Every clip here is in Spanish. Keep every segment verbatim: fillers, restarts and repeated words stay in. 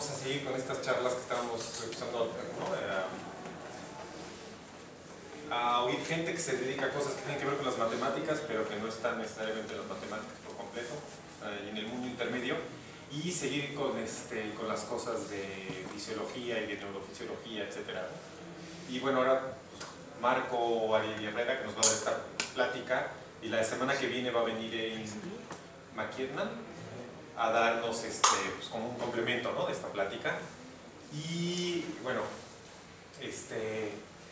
vamos a seguir con estas charlas que estábamos usando, ¿no? a, a oír gente que se dedica a cosas que tienen que ver con las matemáticas, pero que no están necesariamente en las matemáticas por completo, eh, en el mundo intermedio, y seguir con, este, con las cosas de fisiología y de neurofisiología, etcétera. Y bueno, ahora pues, Marco Ariel Herrera, que nos va a dar esta plática, y la semana que viene va a venir en McKiernan a darnos este, pues, como un complemento, ¿no?, de esta plática. Y bueno, este,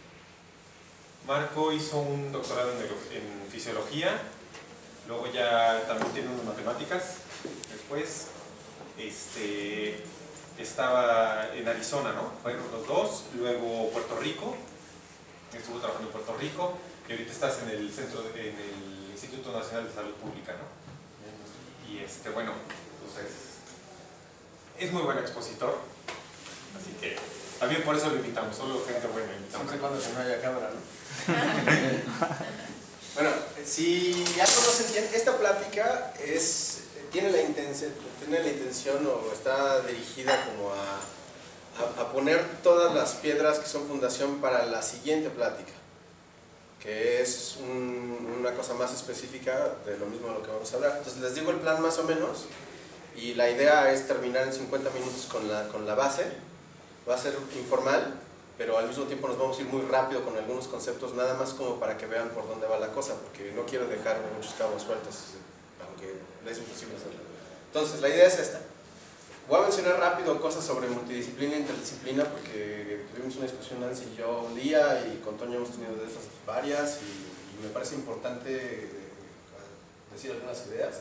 Marco hizo un doctorado en, en fisiología, luego ya también tiene unas matemáticas, después este, estaba en Arizona, ¿no? Fueron los dos, luego Puerto Rico, estuvo trabajando en Puerto Rico, y ahorita estás en el centro, de, en el Instituto Nacional de Salud Pública, ¿no? Y este, bueno, entonces es muy buen expositor, así que también por eso lo invitamos, solo gente buena invitamos. Siempre cuando que no haya cámara, ¿no? Bueno, si ya conocen bien, esta plática es, tiene, la intención, tiene la intención o está dirigida como a, a, a poner todas las piedras que son fundación para la siguiente plática, que es un, una cosa más específica de lo mismo de lo que vamos a hablar. Entonces les digo el plan más o menos, y la idea es terminar en cincuenta minutos con la, con la base. Va a ser informal, pero al mismo tiempo nos vamos a ir muy rápido con algunos conceptos, nada más como para que vean por dónde va la cosa, porque no quiero dejar muchos cabos sueltos, aunque es imposible hacerlo. Entonces, la idea es esta. Voy a mencionar rápido cosas sobre multidisciplina e interdisciplina, porque tuvimos una discusión Nancy y yo un día, y con Toño hemos tenido de esas varias, y, y me parece importante decir algunas ideas.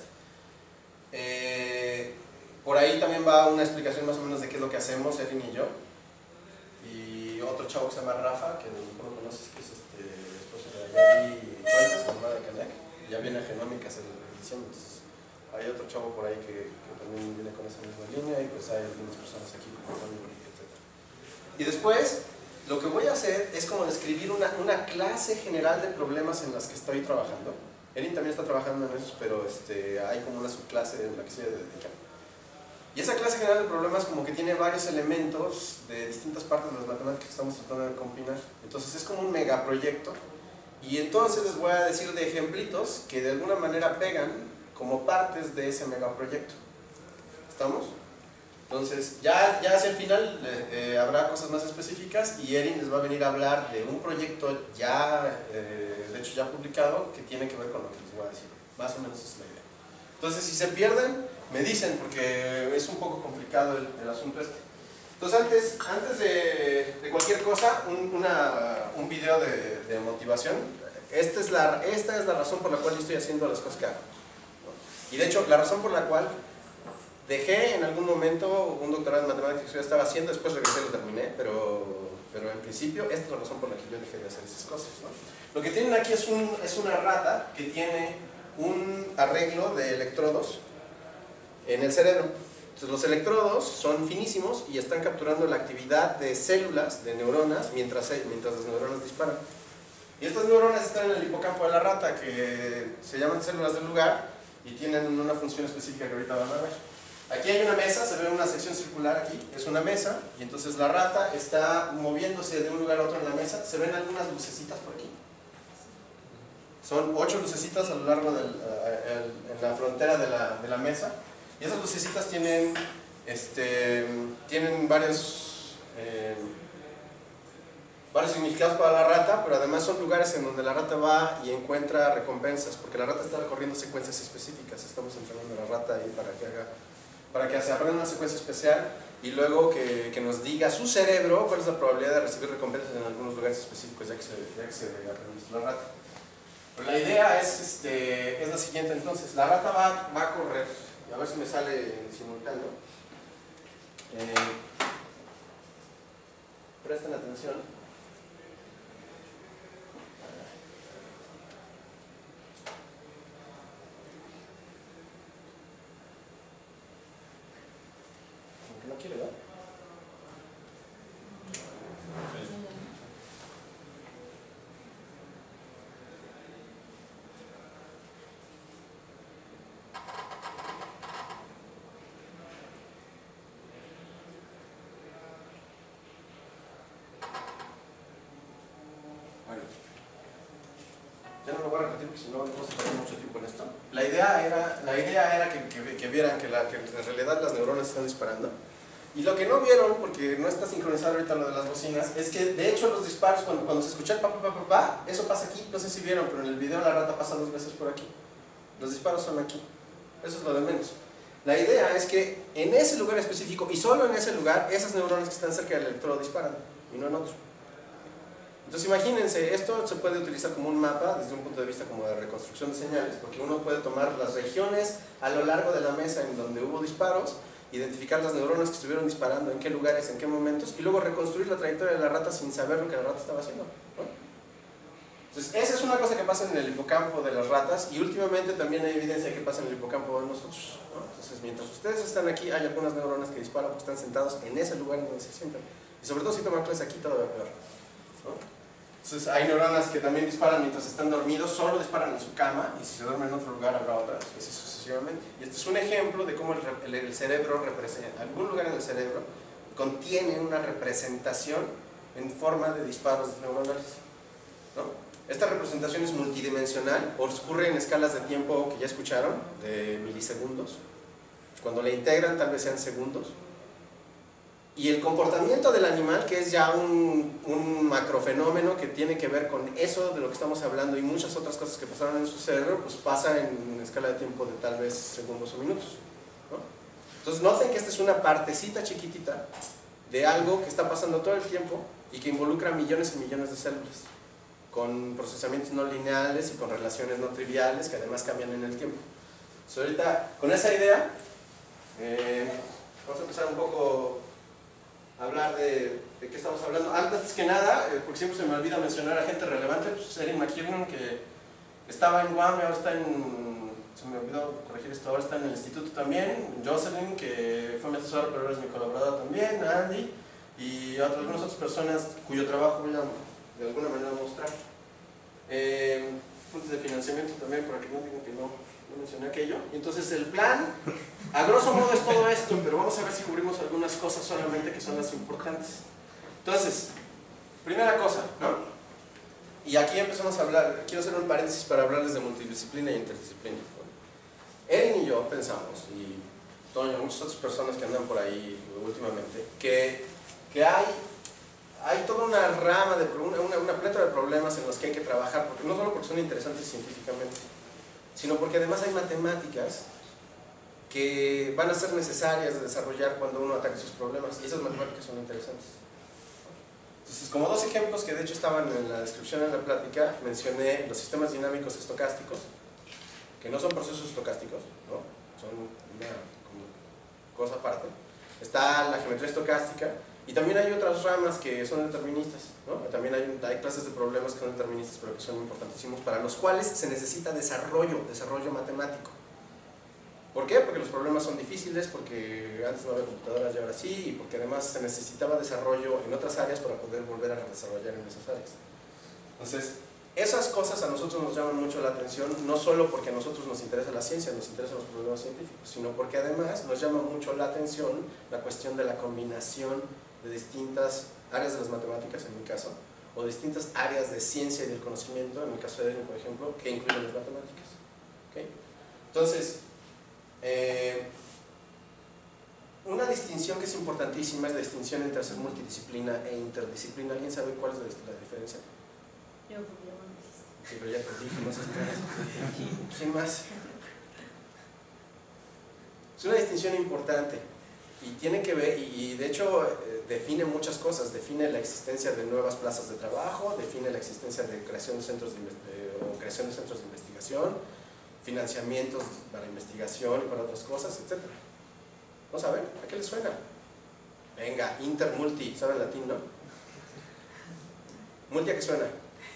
Eh, por ahí también va una explicación más o menos de qué es lo que hacemos, Erin y yo. Y otro chavo que se llama Rafa, que a lo mejor lo conoces, que es este, esposo de Yari Fuentes, hermana de Canek. Ya viene a Genómicas en diciembre, entonces hay otro chavo por ahí que, que también viene con esa misma línea, y pues hay algunas personas aquí como Antonio, etcétera. Y después, lo que voy a hacer es como describir una, una clase general de problemas en las que estoy trabajando. Erin también está trabajando en eso, pero este, hay como una subclase en la que se dedica. Y esa clase general de problemas como que tiene varios elementos de distintas partes de las matemáticas que estamos tratando de combinar. Entonces es como un megaproyecto, y entonces les voy a decir de ejemplitos que de alguna manera pegan como partes de ese megaproyecto. ¿Estamos? Entonces ya, ya hacia el final eh, habrá cosas más específicas, y Erin les va a venir a hablar de un proyecto ya, eh, de hecho ya publicado, que tiene que ver con lo que les voy a decir. Más o menos es la idea. Entonces si se pierden, me dicen, porque es un poco complicado el, el asunto este. Entonces antes, antes de, de cualquier cosa, un, una, un video de, de motivación. Esta es, la, esta es la razón por la cual yo estoy haciendo las cosas que hago. Y de hecho, la razón por la cual dejé en algún momento un doctorado en matemáticas que yo estaba haciendo, después regresé y lo terminé, pero, pero en principio esta es la razón por la que yo dejé de hacer esas cosas, ¿no? Lo que tienen aquí es, un, es una rata que tiene un arreglo de electrodos en el cerebro. Entonces los electrodos son finísimos y están capturando la actividad de células, de neuronas, mientras, mientras las neuronas disparan. Y estas neuronas están en el hipocampo de la rata, que se llaman células del lugar y tienen una función específica que ahorita van a ver. Aquí hay una mesa, se ve una sección circular aquí, es una mesa, y entonces la rata está moviéndose de un lugar a otro en la mesa. Se ven algunas lucecitas por aquí. Son ocho lucecitas a lo largo del, uh, en la frontera de la, de la mesa. Y esas lucecitas tienen, este, tienen varios, eh, varios significados para la rata, pero además son lugares en donde la rata va y encuentra recompensas, porque la rata está recorriendo secuencias específicas. Estamos entrenando a la rata ahí para que haga, para que se aprenda una secuencia especial, y luego que, que nos diga su cerebro cuál es la probabilidad de recibir recompensas en algunos lugares específicos, ya que se, ya que se aprendió la rata. Pero la idea es, este, es la siguiente. Entonces, la rata va, va a correr. A ver si me sale en simultáneo. Eh, presten atención. Aunque no quiere, ¿verdad? Bueno, ya no lo voy a repetir porque si no vamos a perder mucho tiempo en esto. La idea era, la idea era que, que, que vieran que, la, que en realidad las neuronas están disparando. Y lo que no vieron, porque no está sincronizado ahorita lo de las bocinas, es que de hecho los disparos, cuando, cuando se escucha el pa, pa, pa, pa, pa, eso pasa aquí, no sé si vieron, pero en el video la rata pasa dos veces por aquí. Los disparos son aquí. Eso es lo de menos. La idea es que en ese lugar específico, y solo en ese lugar, esas neuronas que están cerca del electrodo disparan, y no en otro. Entonces imagínense, esto se puede utilizar como un mapa desde un punto de vista como de reconstrucción de señales, porque uno puede tomar las regiones a lo largo de la mesa en donde hubo disparos, identificar las neuronas que estuvieron disparando, en qué lugares, en qué momentos, y luego reconstruir la trayectoria de la rata sin saber lo que la rata estaba haciendo, ¿no? Entonces esa es una cosa que pasa en el hipocampo de las ratas, y últimamente también hay evidencia que pasa en el hipocampo de nosotros, ¿no? Entonces mientras ustedes están aquí, hay algunas neuronas que disparan porque están sentados en ese lugar en donde se sientan, y sobre todo si toman clase aquí todavía peor, ¿no? Entonces hay neuronas que también disparan mientras están dormidos, solo disparan en su cama, y si se duermen en otro lugar habrá otras, y así sucesivamente. Y este es un ejemplo de cómo el, el, el cerebro representa, algún lugar en el cerebro contiene una representación en forma de disparos neuronales, ¿no? Esta representación es multidimensional, ocurre en escalas de tiempo que ya escucharon, de milisegundos. Cuando la integran tal vez sean segundos. Y el comportamiento del animal, que es ya un, un macrofenómeno que tiene que ver con eso de lo que estamos hablando y muchas otras cosas que pasaron en su cerebro, pues pasa en una escala de tiempo de tal vez segundos o minutos, ¿no? Entonces noten que esta es una partecita chiquitita de algo que está pasando todo el tiempo y que involucra millones y millones de células, con procesamientos no lineales y con relaciones no triviales que además cambian en el tiempo. Entonces ahorita, con esa idea, eh, vamos a empezar un poco a hablar de, de qué estamos hablando. Antes que nada, eh, porque siempre se me olvida mencionar a gente relevante, pues Erin McKiernan, que estaba en U A M y ahora está en, se me olvidó corregir esto, ahora está en el instituto también. Jocelyn, que fue mi asesora pero ahora es mi colaboradora también, Andy, y otras, algunas otras personas cuyo trabajo voy a de alguna manera mostrar. Eh, fuentes de financiamiento también, para que no digan que no, no mencioné aquello. Y entonces el plan, a grosso modo es todo esto, pero vamos a ver si cubrimos algunas cosas solamente que son las importantes. Entonces, primera cosa, ¿no? Y aquí empezamos a hablar, quiero hacer un paréntesis para hablarles de multidisciplina e interdisciplina, ¿no? Erin y yo pensamos, y Toño, muchas otras personas que andan por ahí últimamente, que, que hay Hay toda una rama, de, una, una pleta de problemas en los que hay que trabajar, porque no solo porque son interesantes científicamente, sino porque además hay matemáticas que van a ser necesarias de desarrollar cuando uno ataque esos problemas, y esas matemáticas son interesantes. Entonces, como dos ejemplos que de hecho estaban en la descripción en la plática, mencioné los sistemas dinámicos estocásticos, que no son procesos estocásticos, ¿no? Son una como, cosa aparte. Está la geometría estocástica, y también hay otras ramas que son deterministas, ¿no? También hay, hay clases de problemas que son deterministas, pero que son importantísimos, para los cuales se necesita desarrollo, desarrollo matemático. ¿Por qué? Porque los problemas son difíciles, porque antes no había computadoras y ahora sí, y porque además se necesitaba desarrollo en otras áreas para poder volver a desarrollar en esas áreas. Entonces, esas cosas a nosotros nos llaman mucho la atención, no solo porque a nosotros nos interesa la ciencia, nos interesan los problemas científicos, sino porque además nos llama mucho la atención la cuestión de la combinación de distintas áreas de las matemáticas, en mi caso, o distintas áreas de ciencia y del conocimiento, en el caso de Erin, por ejemplo, que incluyen las matemáticas. ¿Okay? Entonces, eh, una distinción que es importantísima es la distinción entre hacer multidisciplina e interdisciplina. ¿Alguien sabe cuál es la, la diferencia? Yo, porque ya me dijiste. Sí, pero ya te dije, no sé qué. ¿Quién más? Es una distinción importante y tiene que ver, y de hecho eh, define muchas cosas, define la existencia de nuevas plazas de trabajo, define la existencia de creación de centros de, de, o creación de centros de investigación, financiamientos para investigación y para otras cosas, etcétera. ¿No saben? ¿A qué les suena? Venga, inter, multi, ¿saben latín, no? ¿Multi a qué suena?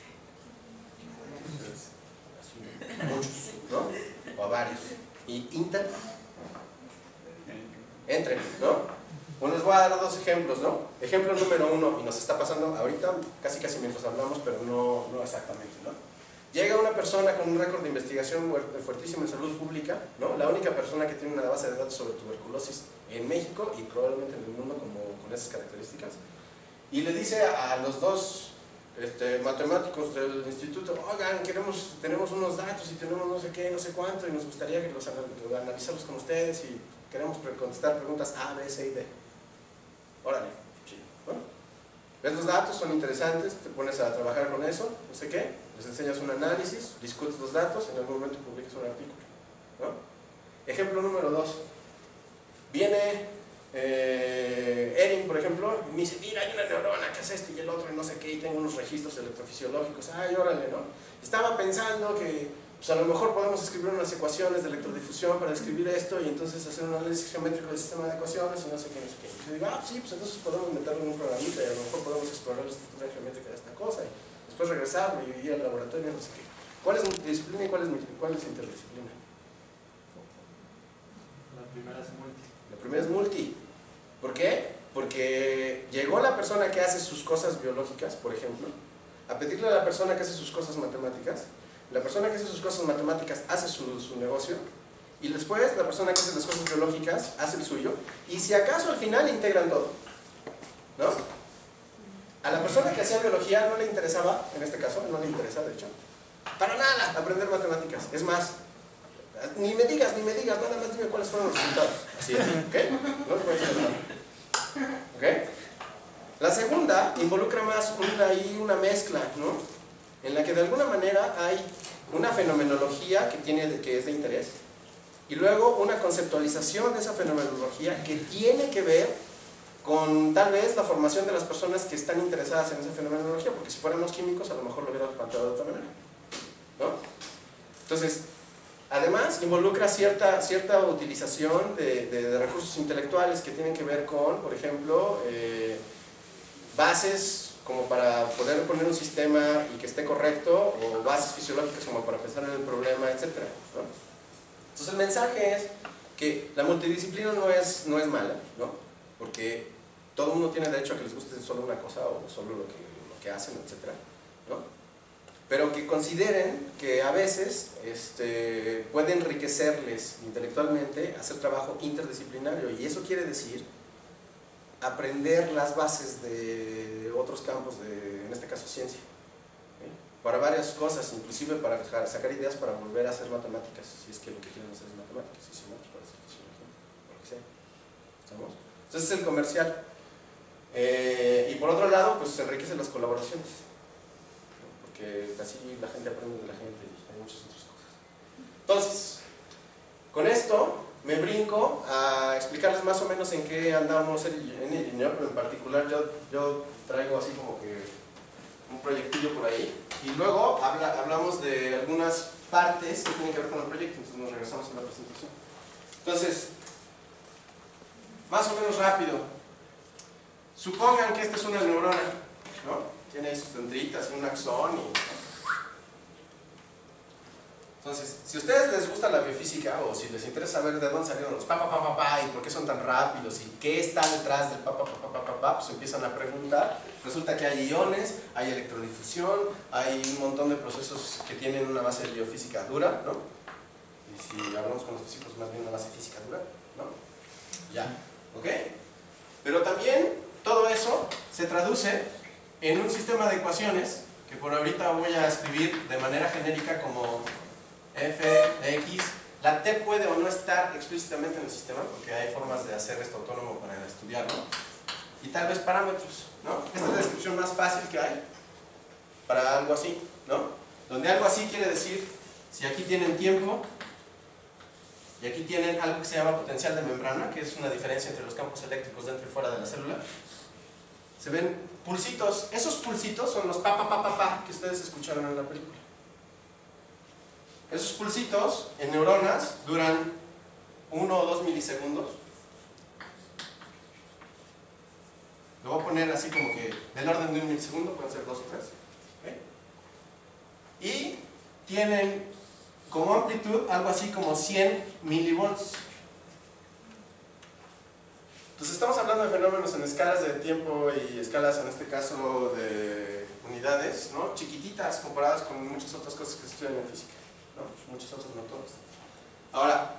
Muchos, ¿no? O a varios. ¿Y inter? Entren, ¿no? Bueno, les voy a dar dos ejemplos, ¿no? Ejemplo número uno, y nos está pasando ahorita, casi casi mientras hablamos, pero no, no exactamente, ¿no? Llega una persona con un récord de investigación fuertísimo en salud pública, ¿no? La única persona que tiene una base de datos sobre tuberculosis en México y probablemente en el mundo como, con esas características, y le dice a los dos este, matemáticos del instituto, oigan, queremos, tenemos unos datos y tenemos no sé qué, no sé cuánto, y nos gustaría que los anal analizarlos con ustedes y queremos pre contestar preguntas A, B, C y D. Órale, chido, ¿no? Ves los datos, son interesantes, te pones a trabajar con eso, no sé qué, les enseñas un análisis, discutes los datos, en algún momento publicas un artículo, ¿no? Ejemplo número dos. Viene eh, Erin, por ejemplo, y me dice, mira, hay una neurona que hace esto y el otro y no sé qué, y tengo unos registros electrofisiológicos, ay, órale, ¿no? Estaba pensando que pues a lo mejor podemos escribir unas ecuaciones de electrodifusión para describir esto y entonces hacer un análisis geométrico del sistema de ecuaciones y no sé qué, no sé qué. Y yo digo, ah, sí, pues entonces podemos meterlo en un programita y a lo mejor podemos explorar la estructura geométrica de esta cosa y después regresarlo y ir al laboratorio y no sé qué. ¿Cuál es multidisciplina y cuál es, cuál es interdisciplina? La primera es multi. La primera es multi. ¿Por qué? Porque llegó la persona que hace sus cosas biológicas, por ejemplo, a pedirle a la persona que hace sus cosas matemáticas. La persona que hace sus cosas matemáticas hace su, su negocio, y después la persona que hace las cosas biológicas hace el suyo, y si acaso al final integran todo, ¿no? A la persona que hacía biología no le interesaba, en este caso, no le interesa de hecho, para nada aprender matemáticas. Es más, ni me digas, ni me digas, nada más dime cuáles fueron los resultados. Así es, ¿ok? No te voy a decir nada. ¿Ok? La segunda involucra más una, ahí una mezcla, ¿no? En la que de alguna manera hay una fenomenología que, tiene, que es de interés, y luego una conceptualización de esa fenomenología que tiene que ver con tal vez la formación de las personas que están interesadas en esa fenomenología, porque si fuéramos químicos a lo mejor lo hubiéramos planteado de otra manera, ¿no? Entonces, además involucra cierta, cierta utilización de, de, de recursos intelectuales que tienen que ver con, por ejemplo, eh, bases como para poder poner un sistema y que esté correcto, o bases fisiológicas como para pensar en el problema, etcétera, ¿no? Entonces el mensaje es que la multidisciplina no es, no es mala, ¿no? Porque todo el mundo tiene derecho a que les guste solo una cosa o solo lo que, lo que hacen, etcétera, ¿no? Pero que consideren que a veces este, puede enriquecerles intelectualmente hacer trabajo interdisciplinario, y eso quiere decir aprender las bases de otros campos, de, en este caso ciencia, ¿sí? Para varias cosas, inclusive para sacar ideas para volver a hacer matemáticas, si es que lo que quieren hacer es matemáticas, y si no, pues para hacer fisiología, por lo que sea. ¿Estamos? Entonces es el comercial. Eh, y por otro lado, pues se enriquecen las colaboraciones, ¿no? Porque así la gente aprende de la gente y hay muchas otras cosas. Entonces, con esto me brinco a explicarles más o menos en qué andamos en el ingeniero, pero en particular yo, yo traigo así como que un proyectillo por ahí, y luego habla, hablamos de algunas partes que tienen que ver con el proyecto, entonces nos regresamos a la presentación. Entonces, más o menos rápido, supongan que esta es una neurona, ¿no? Tiene ahí sus dendritas y un axón y... Entonces, si a ustedes les gusta la biofísica, o si les interesa saber de dónde salieron los pa pa pa pa pa y por qué son tan rápidos y qué está detrás del pa pa pa pa pa pa, pues empiezan a preguntar. Resulta que hay iones, hay electrodifusión, hay un montón de procesos que tienen una base biofísica dura, ¿no? Y si hablamos con los físicos, más bien una base física dura, ¿no? Ya, ¿ok? Pero también todo eso se traduce en un sistema de ecuaciones que por ahorita voy a escribir de manera genérica como f de x. La t puede o no estar explícitamente en el sistema, porque hay formas de hacer esto autónomo para estudiarlo, y tal vez parámetros, ¿no? Esta es la descripción más fácil que hay para algo así, ¿no? Donde algo así quiere decir, si aquí tienen tiempo y aquí tienen algo que se llama potencial de membrana, que es una diferencia entre los campos eléctricos dentro y fuera de la célula, se ven pulsitos. Esos pulsitos son los pa pa pa pa pa que ustedes escucharon en la película. Esos pulsitos en neuronas duran uno o dos milisegundos. Lo voy a poner así como que del orden de un milisegundo, pueden ser dos o tres, ¿okay? Y tienen como amplitud algo así como cien milivolts. Entonces estamos hablando de fenómenos en escalas de tiempo y escalas, en este caso, de unidades, ¿no? Chiquititas comparadas con muchas otras cosas que se estudian en física, ¿no? Muchas otras, no todas. Ahora,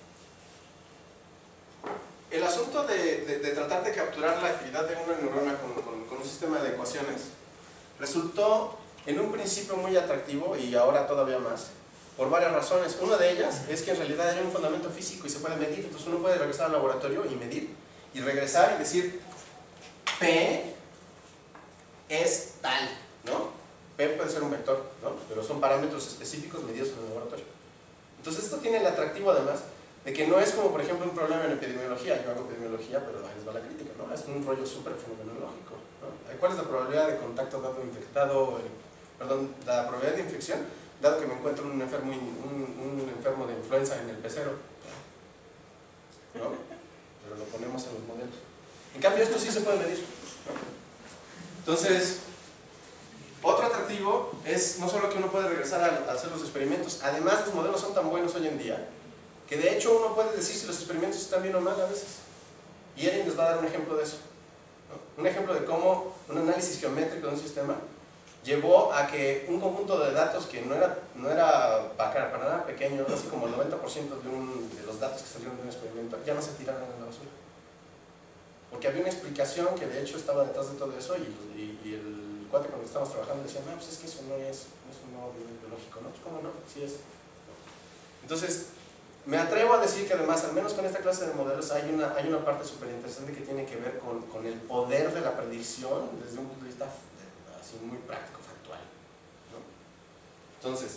el asunto de, de, de tratar de capturar la actividad de una neurona con, con, con un sistema de ecuaciones resultó en un principio muy atractivo y ahora todavía más, por varias razones. Una de ellas es que en realidad hay un fundamento físico y se puede medir, entonces uno puede regresar al laboratorio y medir, y regresar y decir, P es tal, ¿no? P puede ser un vector, ¿no? Pero son parámetros específicos medidos en el laboratorio. Entonces esto tiene el atractivo además de que no es como por ejemplo un problema en epidemiología. Yo hago epidemiología, pero ahí les va la crítica, ¿no? Es un rollo súper fenomenológico, ¿no? ¿Cuál es la probabilidad de contacto dado infectado, eh, perdón, la probabilidad de infección dado que me encuentro un enfermo, un, un enfermo de influenza en el pecero? ¿No? Pero lo ponemos en los modelos. En cambio esto sí se puede medir, ¿no? Entonces, otro atractivo es no solo que uno puede regresar a, a hacer los experimentos, además los modelos son tan buenos hoy en día que de hecho uno puede decir si los experimentos están bien o mal a veces. Y Erin les va a dar un ejemplo de eso, ¿no? Un ejemplo de cómo un análisis geométrico de un sistema llevó a que un conjunto de datos que no era, no era para, para nada pequeño, así como el noventa por ciento de, un, de los datos que salieron de un experimento, ya no se tiraran a la basura. Porque había una explicación que de hecho estaba detrás de todo eso y, y, y el cuate con el que estábamos trabajando decía, no, pues es que eso no es, no es un modo biológico, ¿no? Pues ¿cómo no? Sí es. Entonces, me atrevo a decir que además, al menos con esta clase de modelos, hay una, hay una parte súper interesante que tiene que ver con, con el poder de la predicción desde un punto de vista así muy práctico, factual, ¿no? Entonces,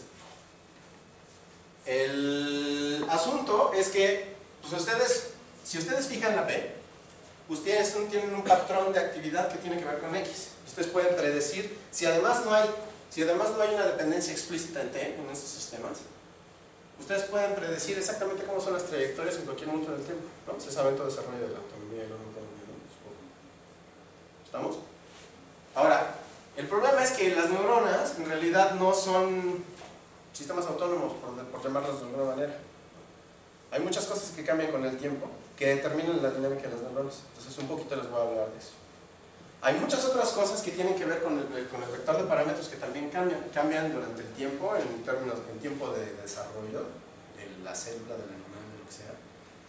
el asunto es que, pues ustedes, si ustedes fijan la P, ustedes tienen un patrón de actividad que tiene que ver con X. Ustedes pueden predecir, si además no hay, si además no hay una dependencia explícita en T, en estos sistemas, ustedes pueden predecir exactamente cómo son las trayectorias en cualquier momento del tiempo, ¿no? Se sabe todo el desarrollo de la autonomía y la no autonomía, ¿no? ¿Estamos? Ahora, el problema es que las neuronas en realidad no son sistemas autónomos, por, por llamarlos de alguna manera. Hay muchas cosas que cambian con el tiempo que determinan la dinámica de las neuronas. Entonces un poquito les voy a hablar de eso. Hay muchas otras cosas que tienen que ver con el, con el vector de parámetros que también cambian, cambian durante el tiempo, en términos, en tiempo de desarrollo de la célula, del animal, de lo que sea.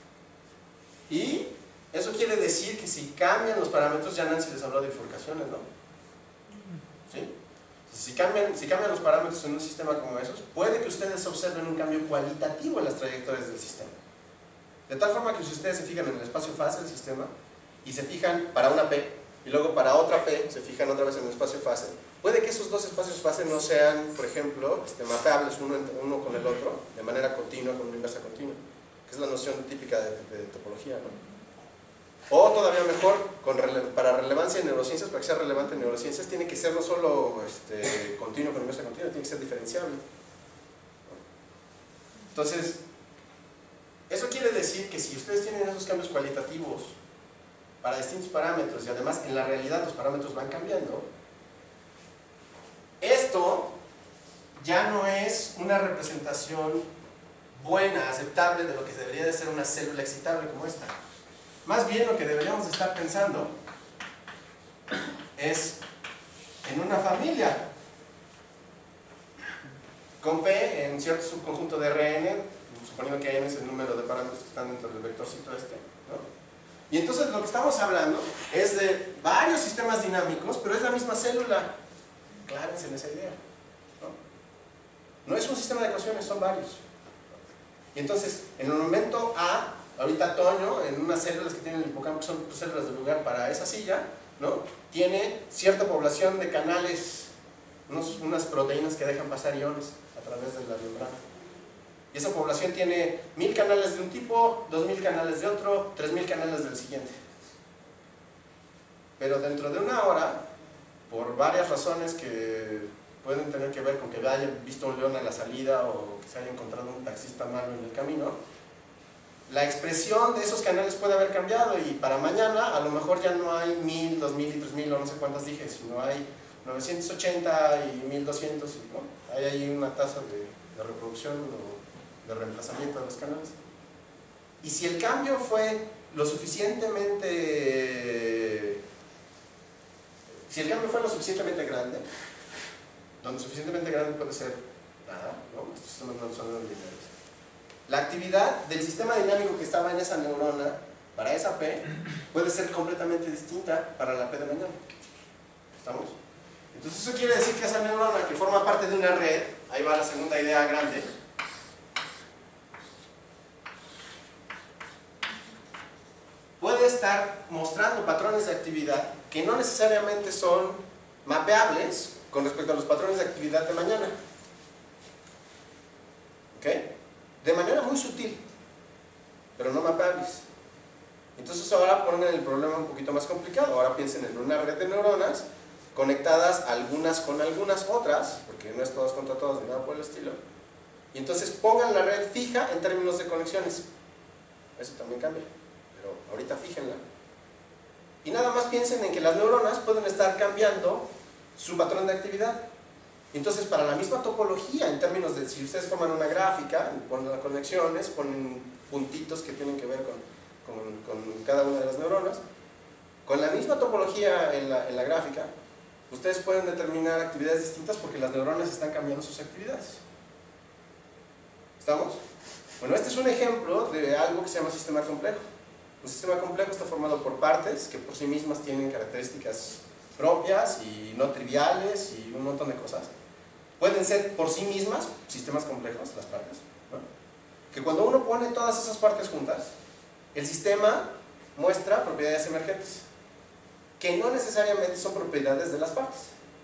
Y eso quiere decir que si cambian los parámetros, ya Nancy les habló de bifurcaciones, ¿no? ¿Sí? Si cambian, si cambian los parámetros en un sistema como esos, puede que ustedes observen un cambio cualitativo en las trayectorias del sistema. De tal forma que si ustedes se fijan en el espacio fase del sistema y se fijan para una P y luego para otra P se fijan otra vez en el espacio fase, puede que esos dos espacios fase no sean, por ejemplo, este, mapeables uno, uno con el otro de manera continua, con una inversa continua, que es la noción típica de, de topología, ¿no? O todavía mejor, con rele para relevancia en neurociencias, para que sea relevante en neurociencias, tiene que ser no solo este, continuo con inversa continua, tiene que ser diferenciable. Entonces, eso quiere decir que si ustedes tienen esos cambios cualitativos para distintos parámetros y además en la realidad los parámetros van cambiando, esto ya no es una representación buena, aceptable de lo que debería de ser una célula excitable como esta. Más bien lo que deberíamos estar pensando es en una familia con P en cierto subconjunto de R N, suponiendo que N es el número de parámetros que están dentro del vectorcito este, ¿no? Y entonces lo que estamos hablando es de varios sistemas dinámicos, pero es la misma célula. Aclárense en esa idea, ¿no? No es un sistema de ecuaciones, son varios. Y entonces, en el momento A, ahorita Toño, en unas células que tienen el hipocampo, que son células de lugar para esa silla, ¿no? Tiene cierta población de canales, unos, unas proteínas que dejan pasar iones a través de la membrana. Y esa población tiene mil canales de un tipo, dos mil canales de otro, tres mil canales del siguiente. Pero dentro de una hora, por varias razones que pueden tener que ver con que hayan visto un león a la salida o que se haya encontrado un taxista malo en el camino, la expresión de esos canales puede haber cambiado y para mañana a lo mejor ya no hay mil, dos mil y tres mil o no sé cuántas dije, sino hay novecientos ochenta y mil doscientos, ¿no? Hay ahí una tasa de, de reproducción o de reemplazamiento de los canales. Y si el cambio fue lo suficientemente, si el cambio fue lo suficientemente grande, donde suficientemente grande puede ser nada, ¿no? Estos sistemas no son lineales. La actividad del sistema dinámico que estaba en esa neurona para esa P puede ser completamente distinta para la P de mañana. ¿Estamos? Entonces eso quiere decir que esa neurona que forma parte de una red, ahí va la segunda idea grande, puede estar mostrando patrones de actividad que no necesariamente son mapeables con respecto a los patrones de actividad de mañana. ¿Ok? De manera muy sutil, pero no mapeables. Entonces ahora ponen el problema un poquito más complicado. Ahora piensen en una red de neuronas conectadas algunas con algunas otras, porque no es todas contra todas ni nada por el estilo. Y entonces pongan la red fija en términos de conexiones. Eso también cambia, pero ahorita fíjenla. Y nada más piensen en que las neuronas pueden estar cambiando su patrón de actividad. Entonces, para la misma topología, en términos de si ustedes forman una gráfica, ponen las conexiones, ponen puntitos que tienen que ver con, con, con cada una de las neuronas, con la misma topología en la, en la gráfica, ustedes pueden determinar actividades distintas porque las neuronas están cambiando sus actividades. ¿Estamos? Bueno, este es un ejemplo de algo que se llama sistema complejo. Un sistema complejo está formado por partes que por sí mismas tienen características propias y no triviales y un montón de cosas. Pueden ser por sí mismas sistemas complejos, las partes, ¿no? Que cuando uno pone todas esas partes juntas, el sistema muestra propiedades emergentes, que no necesariamente son propiedades de las partes.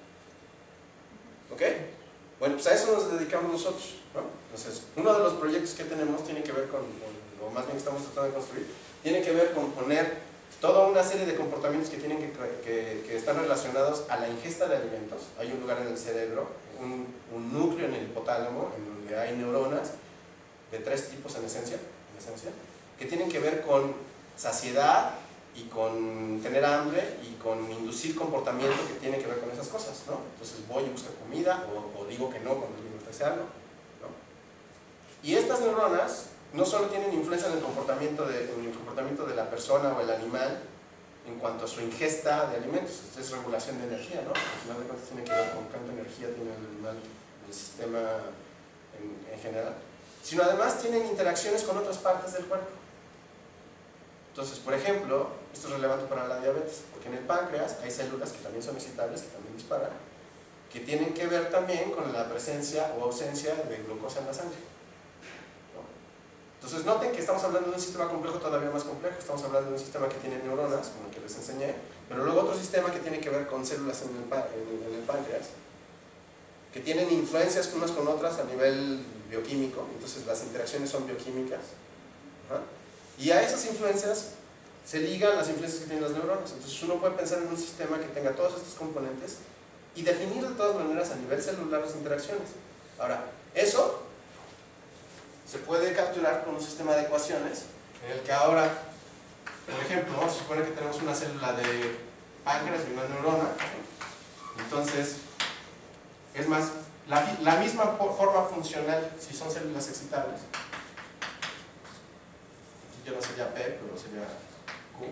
¿Ok? Bueno, pues a eso nos dedicamos nosotros, ¿no? Entonces, uno de los proyectos que tenemos tiene que ver con, con o más bien estamos tratando de construir, tiene que ver con poner toda una serie de comportamientos que, tienen que, que, que están relacionados a la ingesta de alimentos. Hay un lugar en el cerebro, un, un núcleo en el hipotálamo, en donde hay neuronas de tres tipos en esencia, en esencia, que tienen que ver con saciedad y con tener hambre y con inducir comportamiento que tiene que ver con esas cosas, ¿no? Entonces voy y busco comida o, o digo que no cuando alguien me ofrece algo, ¿no? Y estas neuronas no solo tienen influencia en el comportamiento de, en el comportamiento de la persona o el animal en cuanto a su ingesta de alimentos, esto es regulación de energía, ¿no? Al final de cuentas tiene que ver con cuánta energía tiene el animal, el sistema en, en general, sino además tienen interacciones con otras partes del cuerpo. Entonces, por ejemplo, esto es relevante para la diabetes, porque en el páncreas hay células que también son excitables, que también disparan, que tienen que ver también con la presencia o ausencia de glucosa en la sangre. Entonces noten que estamos hablando de un sistema complejo todavía más complejo, estamos hablando de un sistema que tiene neuronas, como el que les enseñé, pero luego otro sistema que tiene que ver con células en el, en, en el páncreas, que tienen influencias unas con otras a nivel bioquímico, entonces las interacciones son bioquímicas, ¿ah? Y a esas influencias se ligan las influencias que tienen las neuronas. Entonces uno puede pensar en un sistema que tenga todos estos componentes y definir de todas maneras a nivel celular las interacciones. Ahora, eso se puede capturar con un sistema de ecuaciones en el que ahora, por ejemplo, vamos a suponer que tenemos una célula de páncreas y una neurona. Entonces, es más, la, la misma forma funcional, si son células excitables, ya no sería P, pero sería Q.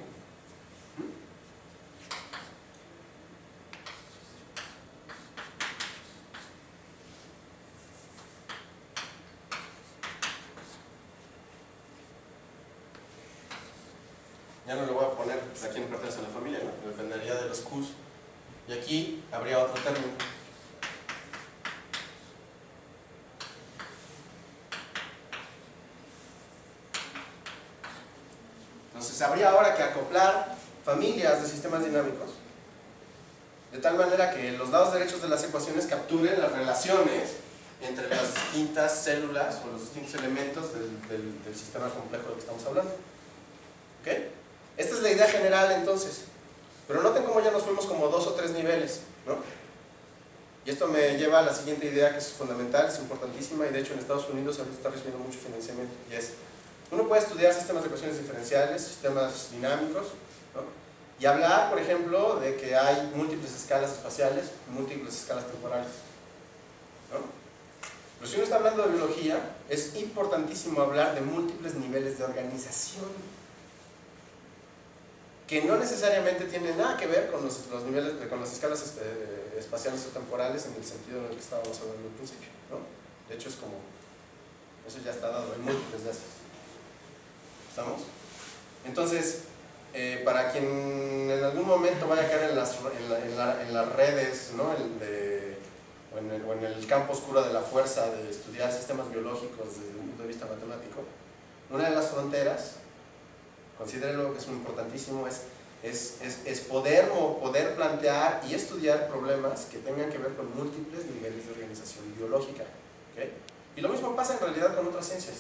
Ya no le voy a poner a quién pertenece a la familia, ¿no? Dependería de los Qs. Y aquí habría otro término. Entonces habría ahora que acoplar familias de sistemas dinámicos de tal manera que los lados derechos de las ecuaciones capturen las relaciones entre las distintas células o los distintos elementos del, del, del sistema complejo del que estamos hablando. ¿Ok? Esta es la idea general entonces, pero noten cómo ya nos fuimos como dos o tres niveles, ¿no? Y esto me lleva a la siguiente idea que es fundamental, es importantísima y de hecho en Estados Unidos ahorita está recibiendo mucho financiamiento y es, uno puede estudiar sistemas de ecuaciones diferenciales, sistemas dinámicos, ¿no? Y hablar, por ejemplo, de que hay múltiples escalas espaciales, múltiples escalas temporales, ¿no? Pero si uno está hablando de biología, es importantísimo hablar de múltiples niveles de organización, que no necesariamente tienen nada que ver con los, los niveles, con las escalas eh, espaciales o temporales en el sentido en el que estábamos hablando al principio, ¿no? De hecho es como, eso ya está dado, hay múltiples de esas. ¿Estamos? Entonces, eh, para quien en algún momento vaya a caer en las, en la, en la, en las redes, ¿no? El de, o, en el, o en el campo oscuro de la fuerza de estudiar sistemas biológicos desde un punto de vista matemático, una de las fronteras, considérenlo que es muy importantísimo, es, es, es, es poder, poder plantear y estudiar problemas que tengan que ver con múltiples niveles de organización biológica. ¿Okay? Y lo mismo pasa en realidad con otras ciencias.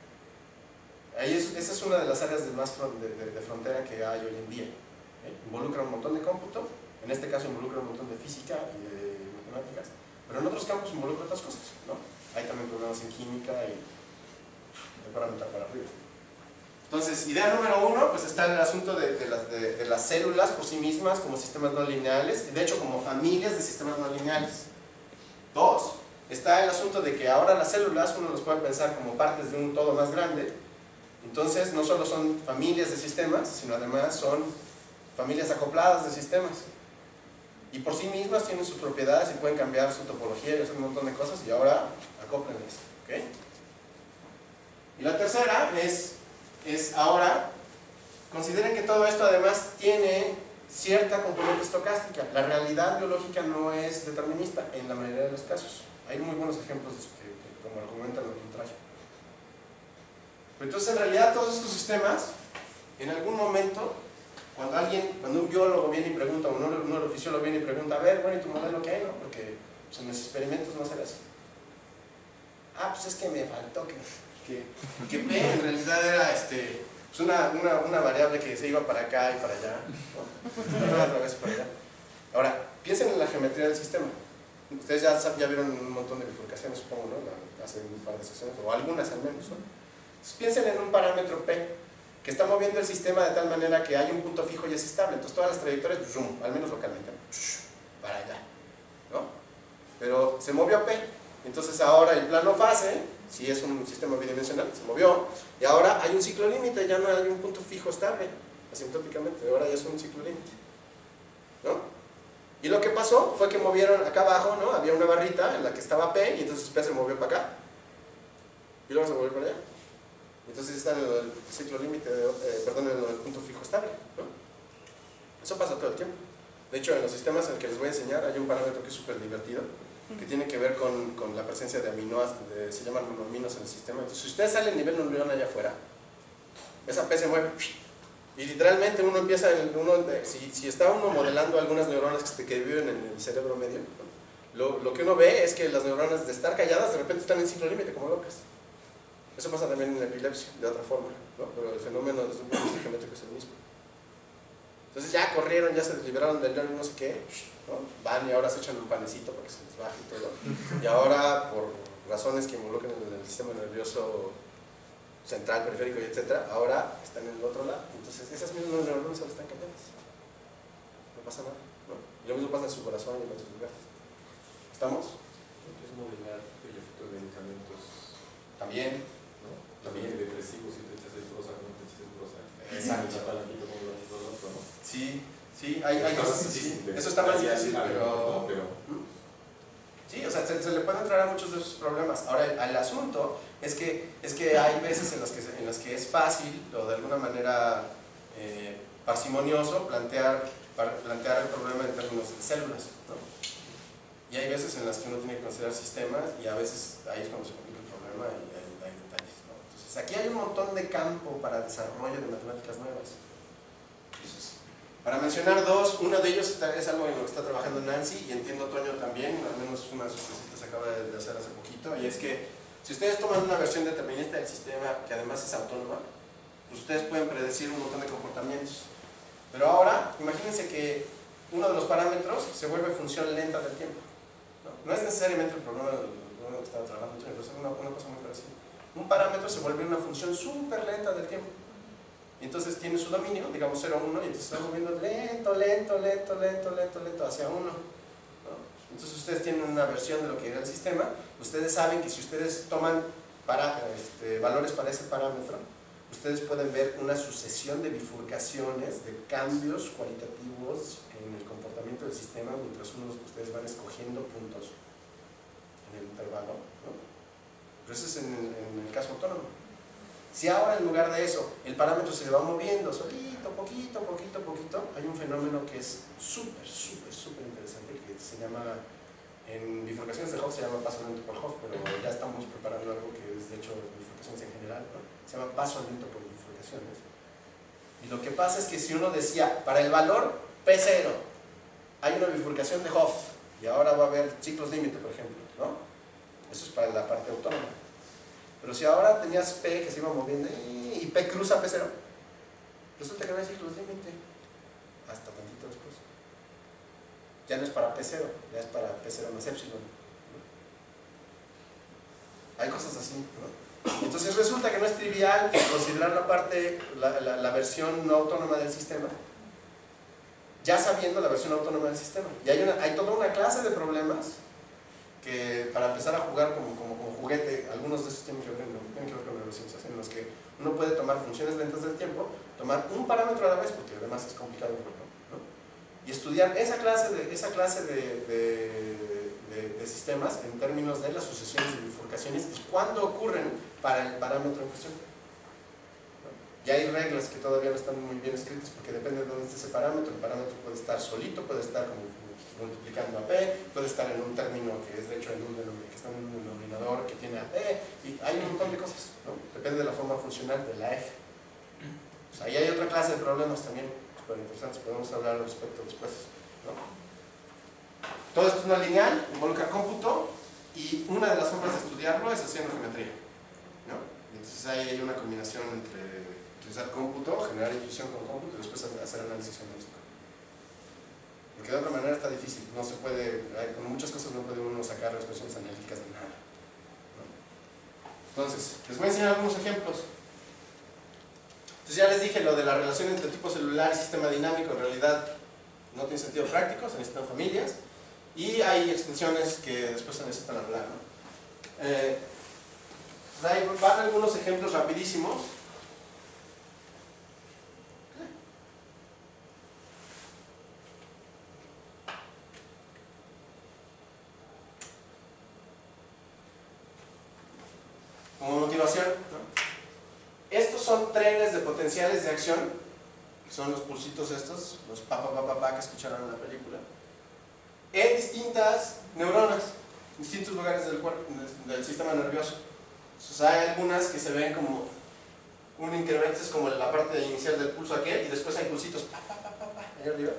Ahí es, esa es una de las áreas de, más de, de, de frontera que hay hoy en día. ¿Okay? Involucra un montón de cómputo, en este caso involucra un montón de física y de matemáticas, pero en otros campos involucra otras cosas, ¿no? Hay también problemas en química y de parámetro para arriba. Entonces, idea número uno, pues está el asunto de, de, las, de, de las células por sí mismas como sistemas no lineales, de hecho como familias de sistemas no lineales. Dos, está el asunto de que ahora las células uno las puede pensar como partes de un todo más grande. Entonces no solo son familias de sistemas, sino además son familias acopladas de sistemas. Y por sí mismas tienen sus propiedades y pueden cambiar su topología y hacer un montón de cosas, y ahora acóplenlas. ¿Okay? Y la tercera es, es ahora, consideren que todo esto además tiene cierta componente estocástica. La realidad biológica no es determinista en la mayoría de los casos. Hay muy buenos ejemplos que, que como argumentan lo contrario. Entonces, en realidad, todos estos sistemas, en algún momento, cuando alguien, cuando un biólogo viene y pregunta, o un neurofisiólogo viene y pregunta, a ver, bueno, ¿y tu modelo qué hay? No? Porque pues, en los experimentos no se ve así. Ah, pues es que me faltó que, que, que P en realidad era este, pues una, una, una variable que se iba para acá y para allá, ¿no? Otra vez para allá. Ahora, piensen en la geometría del sistema. Ustedes ya, ya vieron un montón de bifurcaciones, supongo, ¿no? Hace un par de sesiones, o algunas al menos, ¿no? Entonces piensen en un parámetro P que está moviendo el sistema de tal manera que hay un punto fijo y es estable. Entonces todas las trayectorias, zoom, al menos localmente, para allá, ¿no? Pero se movió P. Entonces ahora el plano fase, si es un sistema bidimensional, se movió, y ahora hay un ciclo límite, ya no hay un punto fijo estable, asintóticamente, ahora ya es un ciclo límite, ¿no? Y lo que pasó fue que movieron acá abajo, ¿no? Había una barrita en la que estaba P, y entonces P se movió para acá, y luego se movió para allá. Entonces está en el ciclo límite, eh, perdón, en el punto fijo estable, ¿no? Eso pasa todo el tiempo. De hecho, en los sistemas en el que les voy a enseñar hay un parámetro que es súper divertido, que tiene que ver con, con la presencia de aminoácidos, de, se llaman monoaminos en el sistema. Entonces, si ustedes salen nivel neuronal allá afuera, esa P se mueve, y literalmente uno empieza, en, uno, si, si está uno modelando algunas neuronas que, que viven en el cerebro medio, lo, lo que uno ve es que las neuronas de estar calladas de repente están en ciclo límite, como locas. Eso pasa también en la epilepsia, de otra forma, ¿no? Pero el fenómeno desde un punto de vista geométrico es el mismo. Entonces ya corrieron, ya se liberaron del león y no sé qué, ¿no? Van y ahora se echan un panecito para que se les baje y todo. Y ahora, por razones que involucran en el sistema nervioso central, periférico y etcétera, ahora están en el otro lado. Entonces esas mismas neuronas ahora están calladas. No pasa nada, ¿no? Y lo mismo pasa en su corazón y en otros lugares. ¿Estamos? Es modelar el efecto de medicamentos. También. ¿No? También depresivos, si te echas el Prozac, no te eches el Prozac. Exacto. ¿no? Sí, sí, hay, hay cosas así. Eso está más difícil, pero... Sí, o sea, se, se le puede entrar a muchos de esos problemas. Ahora, el, el asunto es que, es que hay veces en las que, en las que es fácil, o de alguna manera eh, parsimonioso, plantear, plantear el problema en términos de células, ¿no? Y hay veces en las que uno tiene que considerar sistemas, y a veces ahí es cuando se complica el problema y hay, hay detalles, ¿no? Entonces, aquí hay un montón de campo para desarrollo de matemáticas nuevas. Entonces, para mencionar dos, uno de ellos está, es algo en lo que está trabajando Nancy, y entiendo Toño también, al menos una de sus cositas acaba de, de hacer hace poquito, y es que si ustedes toman una versión determinista del sistema que además es autónoma, pues ustedes pueden predecir un montón de comportamientos. Pero ahora, imagínense que uno de los parámetros se vuelve función lenta del tiempo. No, no es necesariamente el problema del problema que estaba trabajando, pero es una, una cosa muy parecida. Un parámetro se vuelve una función súper lenta del tiempo. Y entonces tiene su dominio, digamos cero, uno, y entonces se va moviendo lento, lento, lento, lento, lento, lento hacia uno, ¿no? Entonces ustedes tienen una versión de lo que era el sistema. Ustedes saben que si ustedes toman para, este, valores para ese parámetro, ustedes pueden ver una sucesión de bifurcaciones, de cambios cualitativos en el comportamiento del sistema mientras unos, ustedes van escogiendo puntos en el intervalo, ¿no? Pero eso es en el, en el caso autónomo. Si ahora en lugar de eso el parámetro se va moviendo solito, poquito, poquito, poquito, hay un fenómeno que es súper, súper, súper interesante que se llama, en bifurcaciones de Hopf se llama paso lento por Hopf, pero ya estamos preparando algo que es de hecho bifurcaciones en general, ¿no? Se llama paso lento por bifurcaciones. Y lo que pasa es que si uno decía, para el valor P cero hay una bifurcación de Hopf y ahora va a haber ciclos límite, por ejemplo, ¿no? Eso es para la parte autónoma. Pero si ahora tenías P que se iba moviendo y P cruza P cero, resulta que no hay ciclos límite hasta tantito después. Ya no es para P cero, ya es para P cero más epsilon, ¿no? Hay cosas así, ¿no? Entonces resulta que no es trivial considerar la parte, la, la, la versión no autónoma del sistema, ya sabiendo la versión autónoma del sistema. Y hay, una, hay toda una clase de problemas que para empezar a jugar como, como, como juguete, algunos de esos tienen que ver, tienen que ver con neurociencias, en los que uno puede tomar funciones lentas del tiempo, tomar un parámetro a la vez, porque además es complicado, ¿no? Y estudiar esa clase de, esa clase de, de, de, de sistemas en términos de las sucesiones y bifurcaciones y cuándo ocurren para el parámetro en cuestión. Y hay reglas que todavía no están muy bien escritas porque depende de dónde esté ese parámetro. El parámetro puede estar solito, puede estar como multiplicando a P, puede estar en un término que es de hecho en un denominador, que está en un denominador que tiene a P, y hay un montón de cosas, ¿no? Depende de la forma funcional de la F. O sea, ahí hay otra clase de problemas también súper interesantes, podemos hablar al respecto después, ¿no? Todo esto es una lineal, involucra cómputo, y una de las formas de estudiarlo es haciendo geometría, ¿no? Entonces ahí hay una combinación entre utilizar cómputo, generar intuición con cómputo y después hacer análisis analítico. Porque de otra manera está difícil, no se puede, hay, con muchas cosas no puede uno sacar expresiones analíticas de nada, ¿no? Entonces, les voy a enseñar algunos ejemplos. Entonces ya les dije lo de la relación entre tipo celular y sistema dinámico, en realidad no tiene sentido práctico, se necesitan familias y hay extensiones que después se necesitan arreglar, ¿no? Eh, pues ahí van algunos ejemplos rapidísimos. Como motivación, ¿no? Estos son trenes de potenciales de acción, que son los pulsitos estos, los pa pa pa pa pa que escucharon en la película, en distintas neuronas, en distintos lugares del cuerpo, del sistema nervioso. Entonces hay algunas que se ven como un incremento, es como la parte inicial del pulso aquel, y después hay pulsitos pa pa pa pa pa, ahí arriba,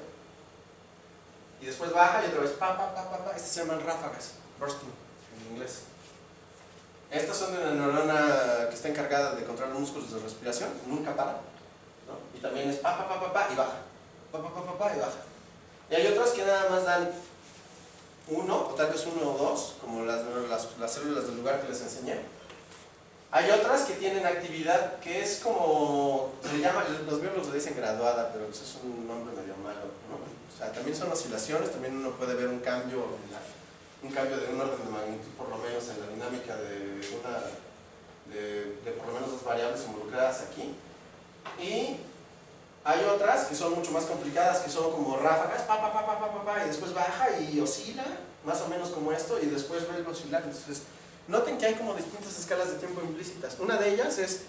y después baja y otra vez pa pa pa pa pa. Estas se llaman ráfagas, bursting en inglés. Estas son de una neurona que está encargada de controlar músculos de respiración, nunca para, ¿no? Y también es pa pa pa pa pa y baja, pa pa pa pa pa y baja. Y hay otras que nada más dan uno, o tal vez uno o dos, como las, las, las células del lugar que les enseñé. Hay otras que tienen actividad que es como, se llama, los biólogos le dicen graduada, pero eso es un nombre medio malo, ¿no? O sea, también son oscilaciones, también uno puede ver un cambio en la, un cambio de un orden de magnitud por lo menos en la dinámica de una de, de por lo menos dos variables involucradas aquí. Y hay otras que son mucho más complicadas, que son como ráfagas, pa, pa, pa, pa, pa, pa, pa, y después baja y oscila, más o menos como esto, y después vuelve a oscilar. Entonces, noten que hay como distintas escalas de tiempo implícitas. Una de ellas es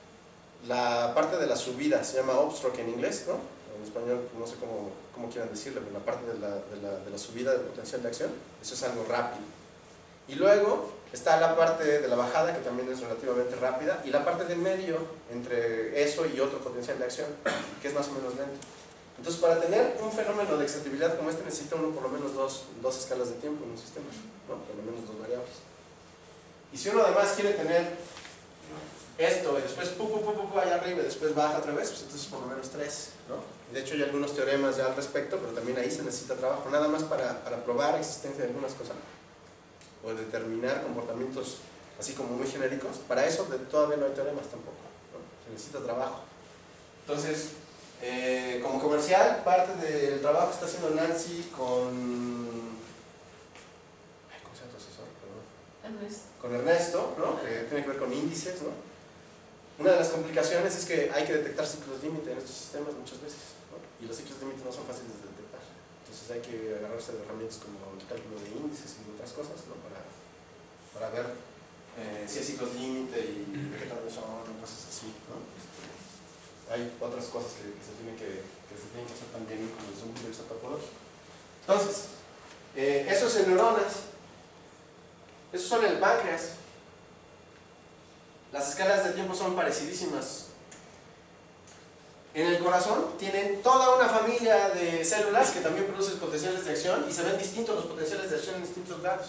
la parte de la subida, se llama upstroke en inglés, ¿no? En español no sé cómo, cómo quieran decirlo, pero la parte de la, de, la, de la subida del potencial de acción, eso es algo rápido. Y luego está la parte de la bajada, que también es relativamente rápida, y la parte de medio entre eso y otro potencial de acción, que es más o menos lento. Entonces, para tener un fenómeno de excitabilidad como este, necesita uno por lo menos dos, dos escalas de tiempo en un sistema, ¿no? Por lo menos dos variables. Y si uno además quiere tener esto, y después pu, pu, pu, pu, pu, allá arriba, y después baja otra vez, pues entonces por lo menos tres, ¿no? De hecho hay algunos teoremas ya al respecto, pero también ahí se necesita trabajo, nada más para, para probar la existencia de algunas cosas, o determinar comportamientos así como muy genéricos. Para eso de, todavía no hay teoremas tampoco, ¿no? Se necesita trabajo. Entonces, eh, como comercial, parte del trabajo que está haciendo Nancy con... Ay, ¿cómo se llama tu asesor? Perdón. Ernesto. Con Ernesto, ¿no? Que tiene que ver con índices, ¿no? Una de las complicaciones es que hay que detectar ciclos límite en estos sistemas muchas veces, ¿no? Y los ciclos límite no son fáciles de detectar. Entonces hay que agarrarse de herramientas como el cálculo de índices y otras cosas, ¿no? Para, para ver eh, si hay ciclos límite y de qué tamaño son, cosas así, hay otras cosas que, que, se, tienen que, que se tienen que hacer también como desde un punto de vista topológico. Entonces, eh, eso es en neuronas, eso son en el páncreas. Las escalas de tiempo son parecidísimas. En el corazón tienen toda una familia de células que también producen potenciales de acción y se ven distintos los potenciales de acción en distintos grados.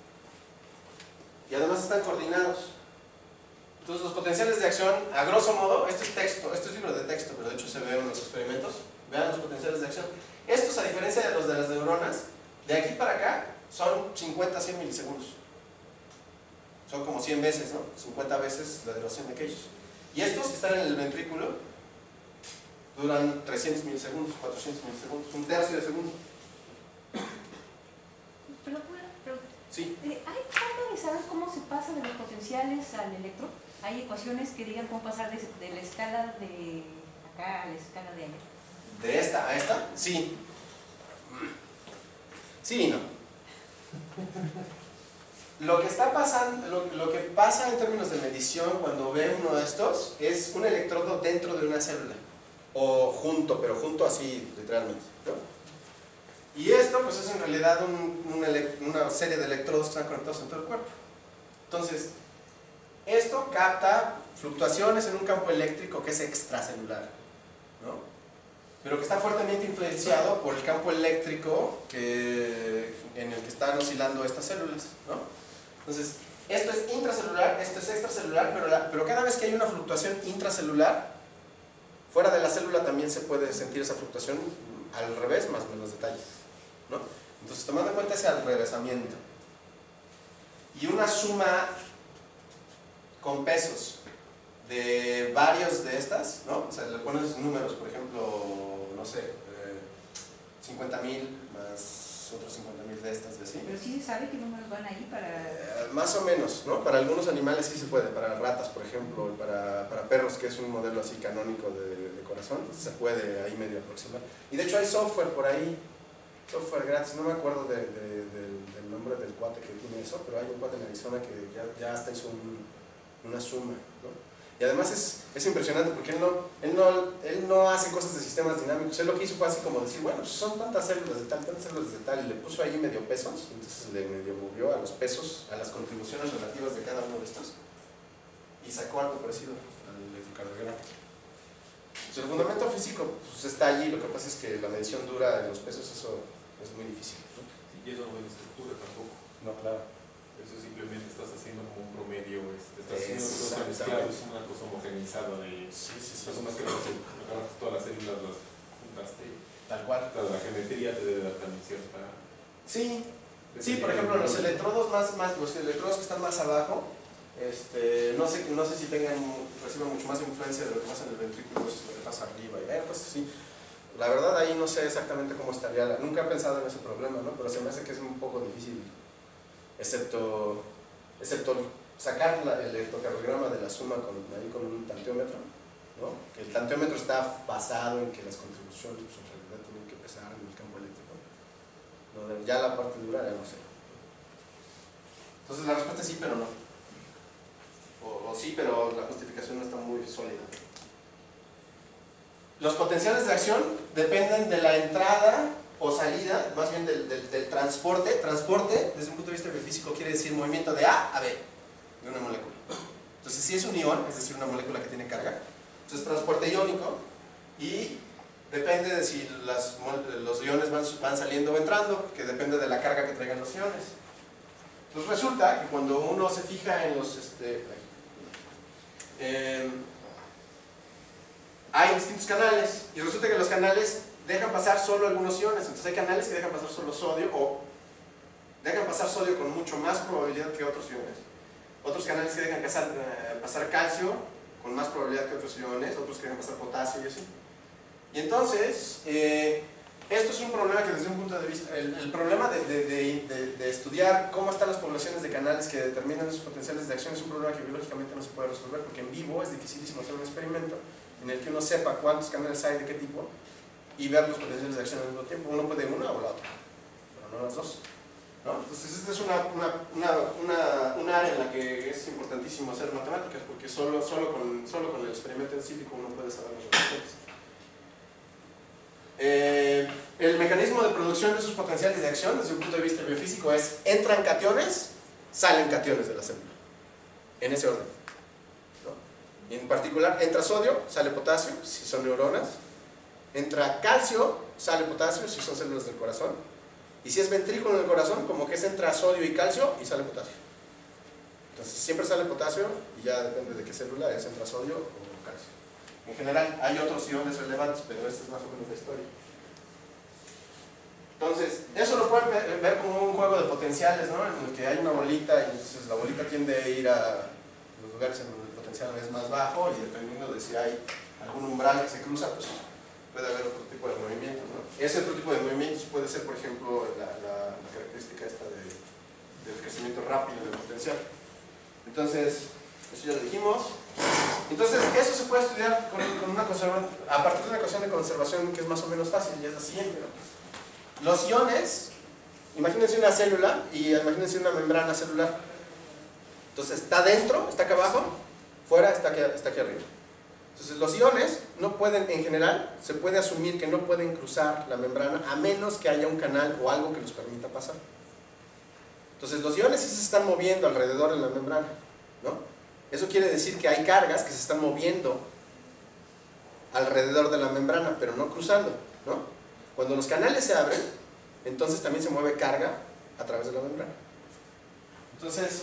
Y además están coordinados. Entonces los potenciales de acción, a grosso modo, esto es texto, esto es libro de texto, pero de hecho se ve en los experimentos. Vean los potenciales de acción. Estos, a diferencia de los de las neuronas, de aquí para acá son cincuenta a cien milisegundos. Son como cien veces, ¿no? cincuenta veces la duración de aquellos. Y estos que están en el ventrículo duran trescientos milisegundos, cuatrocientos milisegundos, un tercio de segundo. Pero, pero, Sí. eh, ¿hay forma de saber cómo se pasa de los potenciales al electro? ¿Hay ecuaciones que digan cómo pasar de, de la escala de acá a la escala de allá? ¿De esta a esta? Sí. Sí y no. Lo que está pasando, lo, lo que pasa en términos de medición cuando ve uno de estos es un electrodo dentro de una célula. O junto, pero junto así, literalmente, ¿no? Y esto, pues es en realidad un, un una serie de electrodos que están conectados en todo el cuerpo. Entonces, esto capta fluctuaciones en un campo eléctrico que es extracelular, ¿no? Pero que está fuertemente influenciado por el campo eléctrico que, en el que están oscilando estas células, ¿no? Entonces, esto es intracelular, esto es extracelular, pero, la, pero cada vez que hay una fluctuación intracelular, fuera de la célula también se puede sentir esa fluctuación al revés, más o menos detalles, ¿no? Entonces, tomando en cuenta ese alrevesamiento y una suma con pesos de varios de estas, ¿no? O sea, le pones números, por ejemplo, no sé, eh, cincuenta mil más otros cincuenta mil de estas y así. Pero sí se sabe qué números van ahí para... Eh, más o menos, ¿no? Para algunos animales sí se puede, para ratas, por ejemplo, para, para perros, que es un modelo así canónico de, de corazón, se puede ahí medio aproximar. Y de hecho hay software por ahí, software gratis, no me acuerdo de, de, del, del nombre del cuate que tiene eso, pero hay un cuate en Arizona que ya, ya hasta hizo un, una suma, ¿no? Y además es, es impresionante porque él no, él, no, él no hace cosas de sistemas dinámicos. Él lo que hizo fue así como decir, bueno, pues son tantas células de tal, tantas células de tal, y le puso ahí medio pesos, entonces le medio movió a los pesos, a las contribuciones relativas de cada uno de estos, y sacó algo parecido al electrocardiograma. Entonces, el fundamento físico pues, está allí, lo que pasa es que la medición dura de los pesos, eso es muy difícil, ¿no? Sí, y eso no es estructura tampoco. No, claro. Eso simplemente estás haciendo como un promedio, este, estás haciendo Exactamente. cosas mezcladas, es una cosa homogeneizada de... Sí, sí, sí. Eso más que las agarras todas las células, las juntaste. Tal cual. Claro, la geometría te debe dar también cierta... Sí, sí, por ejemplo, los electrodos más, más, los electrodos que están más abajo, este, no sé, no sé si tengan, reciben mucho más influencia de lo que pasa en el ventrículo, lo que pasa arriba, y eh, pues sí. La verdad ahí no sé exactamente cómo estaría, la, nunca he pensado en ese problema, ¿no? Pero se me hace que es un poco difícil. Excepto, excepto sacar la, el electrocardiograma de la suma con, ahí con un tanteómetro, ¿no? Que el tanteómetro está basado en que las contribuciones pues, en realidad tienen que pesar en el campo eléctrico. ¿No? Ya la parte dura ya no sé. Entonces la respuesta es sí, pero no. O, o sí, pero la justificación no está muy sólida. Los potenciales de acción dependen de la entrada o salida, más bien del, del, del transporte. Transporte, desde un punto de vista biofísico, quiere decir movimiento de A a B de una molécula. Entonces, si es un ion, es decir, una molécula que tiene carga, entonces transporte iónico, y depende de si las, los iones van, van saliendo o entrando, que depende de la carga que traigan los iones. Entonces resulta que cuando uno se fija en los... Este, eh, hay distintos canales, y resulta que los canales dejan pasar solo algunos iones. Entonces hay canales que dejan pasar solo sodio, o dejan pasar sodio con mucho más probabilidad que otros iones. Otros canales que dejan pasar, eh, pasar calcio con más probabilidad que otros iones, otros que dejan pasar potasio y así. Y entonces, eh, esto es un problema que desde un punto de vista, el, el problema de, de, de, de, de estudiar cómo están las poblaciones de canales que determinan sus potenciales de acción es un problema que biológicamente no se puede resolver, porque en vivo es dificilísimo hacer un experimento en el que uno sepa cuántos canales hay, de qué tipo, y ver los potenciales de acción al mismo tiempo. Uno puede una o la otra, pero no las dos. ¿no? Entonces esta es una, una, una, una, una área en la que es importantísimo hacer matemáticas, porque solo, solo, con, solo con el experimento en sílico uno puede saber los resultados. Eh, el mecanismo de producción de esos potenciales de acción desde un punto de vista biofísico es: entran cationes, salen cationes de la célula, en ese orden, ¿no? Y en particular, entra sodio, sale potasio, si son neuronas; entra calcio, sale potasio, si son células del corazón; y si es ventrículo en el corazón, como que es entra sodio y calcio y sale potasio. Entonces siempre sale potasio, y ya depende de qué célula es, entra sodio o calcio. En general hay otros iones relevantes, pero esta es más o menos la historia. Entonces, eso lo pueden ver como un juego de potenciales, ¿no? En el que hay una bolita, y entonces la bolita tiende a ir a los lugares en donde el potencial es más bajo, y dependiendo de si hay algún umbral que se cruza, pues puede haber otro tipo de movimientos, ¿no? Ese otro tipo de movimientos puede ser, por ejemplo, la, la, la característica esta de, del crecimiento rápido del potencial. Entonces, eso ya lo dijimos. Entonces, eso se puede estudiar con, con una conservación, a partir de una ecuación de conservación que es más o menos fácil, y es la siguiente, ¿no? Los iones, imagínense una célula y imagínense una membrana celular. Entonces, está dentro, está acá abajo, fuera, está aquí, está aquí arriba. Entonces, los iones no pueden, en general, se puede asumir que no pueden cruzar la membrana a menos que haya un canal o algo que los permita pasar. Entonces, los iones sí se están moviendo alrededor de la membrana, ¿no? Eso quiere decir que hay cargas que se están moviendo alrededor de la membrana, pero no cruzando, ¿no? Cuando los canales se abren, entonces también se mueve carga a través de la membrana. Entonces,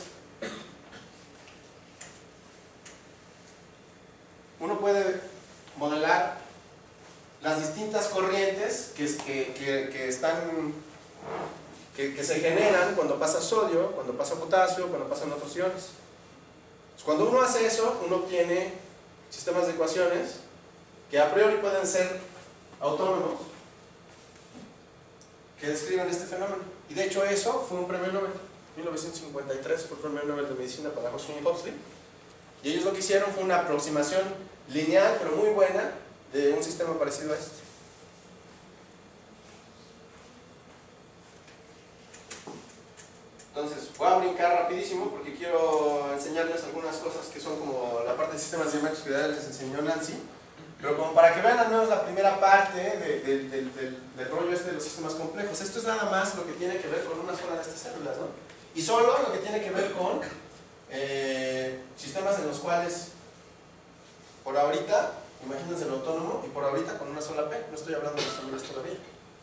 uno puede modelar las distintas corrientes que, que, que, que están que, que se generan cuando pasa sodio, cuando pasa potasio, cuando pasan otros iones. Cuando uno hace eso, uno obtiene sistemas de ecuaciones que a priori pueden ser autónomos, que describen este fenómeno. Y de hecho eso fue un premio Nobel. En mil novecientos cincuenta y tres fue el premio Nobel de Medicina para Huxley y Huxley. Y ellos lo que hicieron fue una aproximación lineal, pero muy buena, de un sistema parecido a este. Entonces, voy a brincar rapidísimo porque quiero enseñarles algunas cosas que son como la parte de sistemas diamétricos que les enseñó Nancy, pero como para que vean al menos la primera parte de, de, de, de, del rollo este de los sistemas complejos. Esto es nada más lo que tiene que ver con una sola de estas células, ¿no? Y solo lo que tiene que ver con eh, sistemas en los cuales, por ahorita, imagínense el autónomo, y por ahorita con una sola P, no estoy hablando de las células todavía.